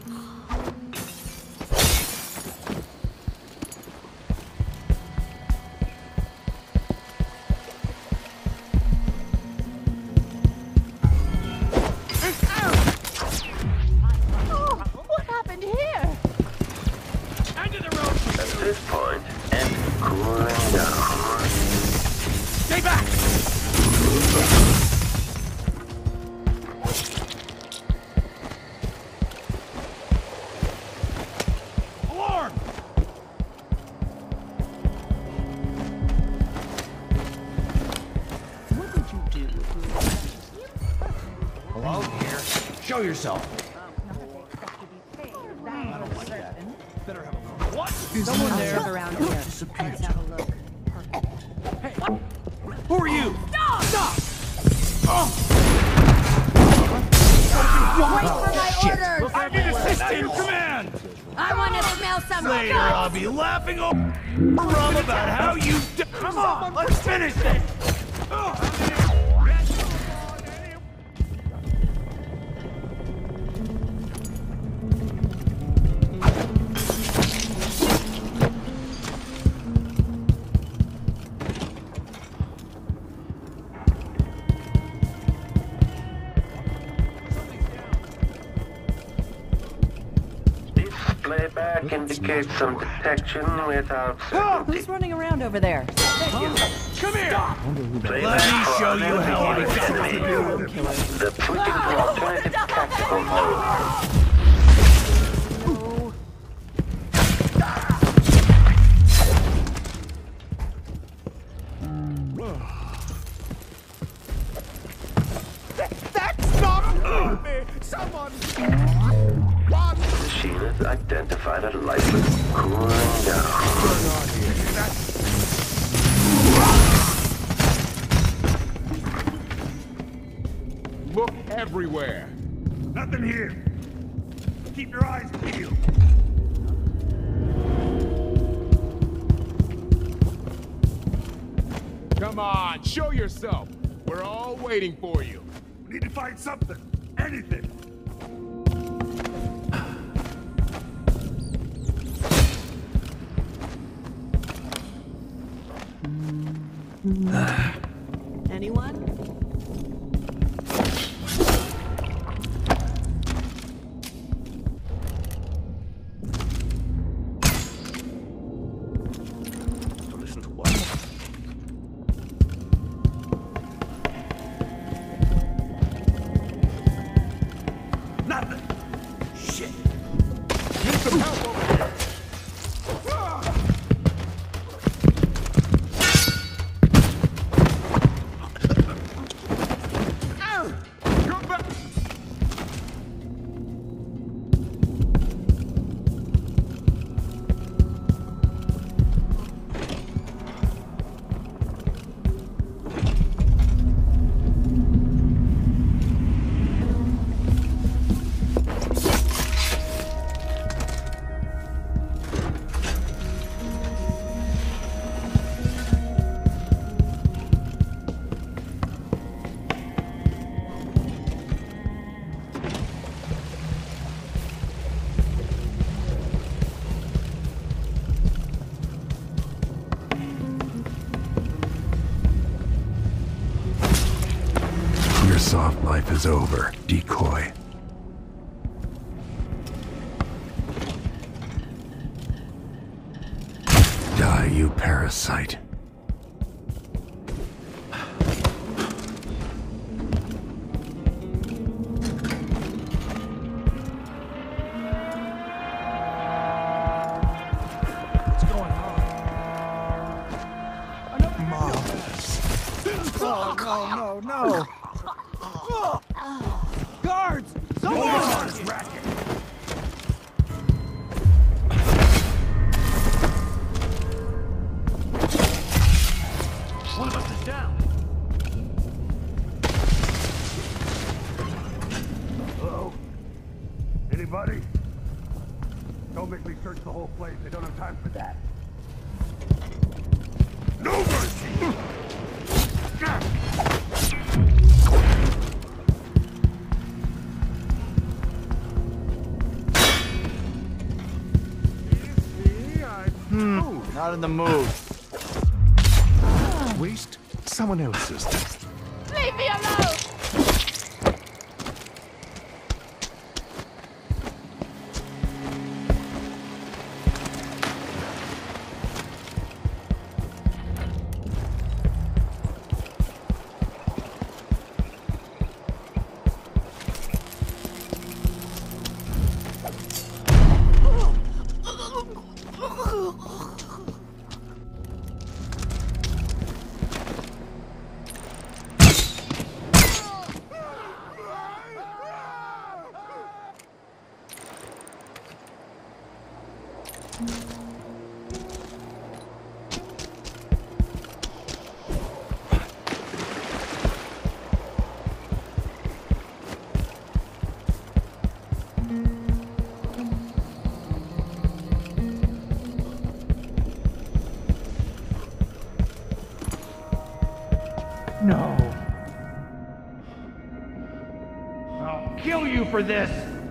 Oh, what happened here? End of the road! At this point, and cooling down. Stay back! Alarm! What did you do? Hello, here. Show yourself. Better have a look. What? Someone I'll there. check Around here. Disappeared. Let's have a look. Who are you? Stop! Stop! Wait for my orders! I need assistant command! I want to smell some Later, guts! I'll be laughing over rum about how you d- Come on, let's finish this! Playback indicates some detection without certainty. Who's running around over there? Come here! Playback Let me for show you how I enemy. got the do. The switching to alternative tactical mode. That's not me! Someone! Why? I've identified a lifeless cooling down. Look everywhere. Nothing here. Keep your eyes peeled. Come on, show yourself. We're all waiting for you. We need to find something. Anything. Anyone? Listen to what? Nothing. Shit. Need some help over here. Come back. Your soft life is over, decoy. Die, you parasite. What's going on? Oh, no, no, no! Guards! Someone! Hold on, racket! One of us is down. Hello? Anybody? Don't make me search the whole place. I don't have time for that. No mercy! Hmm, not in the mood. Waste someone else's. Leave me alone! No. I'll kill you for this!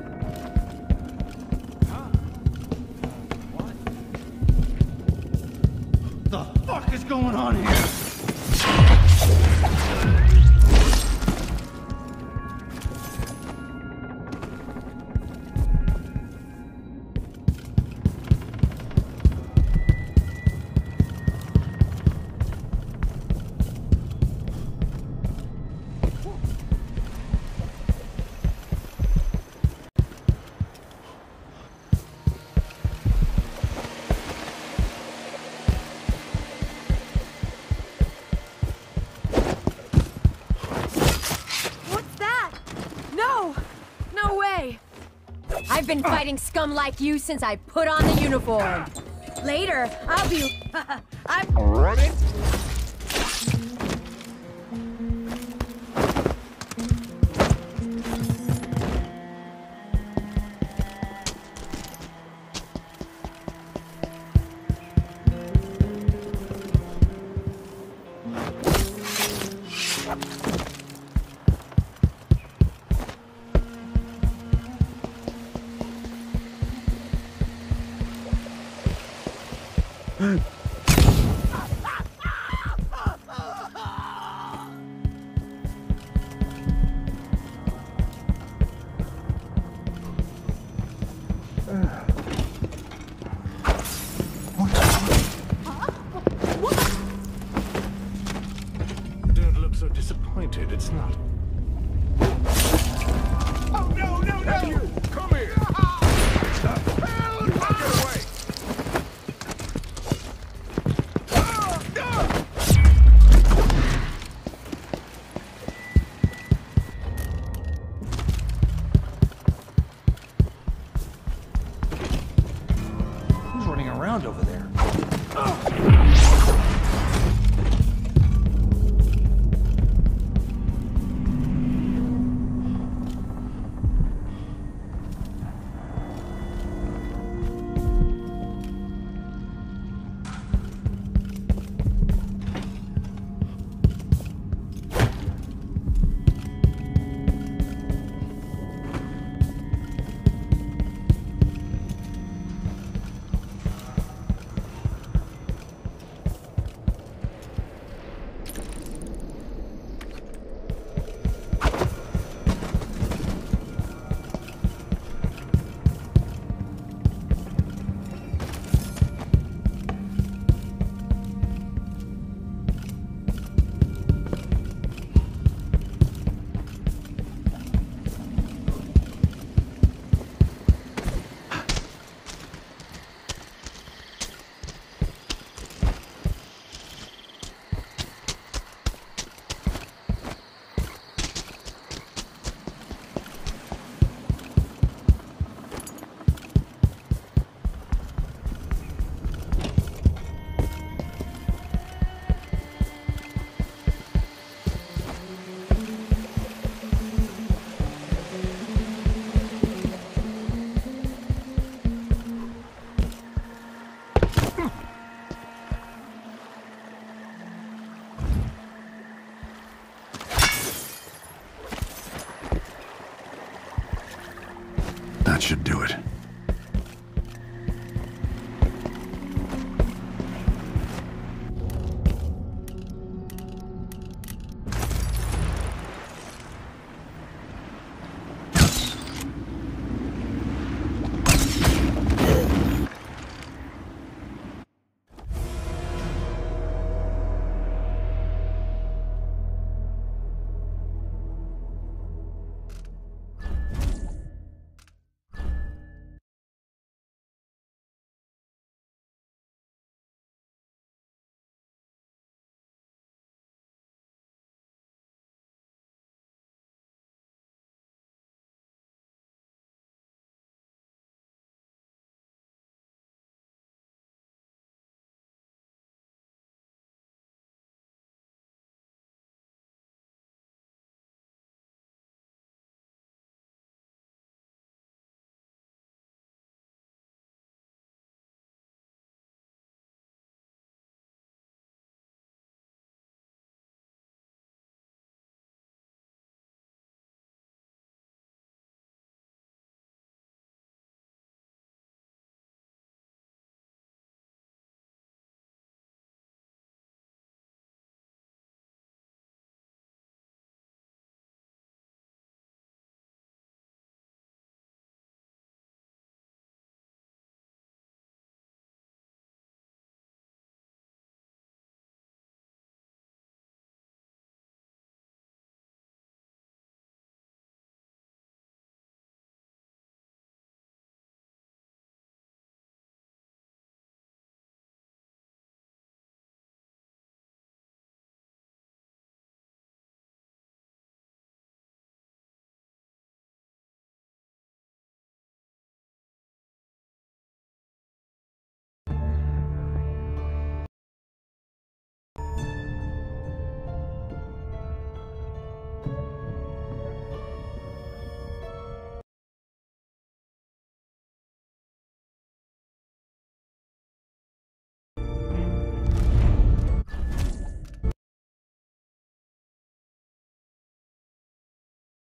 Huh? What? The fuck is going on here? been fighting scum like you since I put on the uniform. Later, I'll be... I'm... Running? Don't look so disappointed. It's not. Oh, no, no, no! Come here! The hell? Get away! Who's running around over there? That should do it.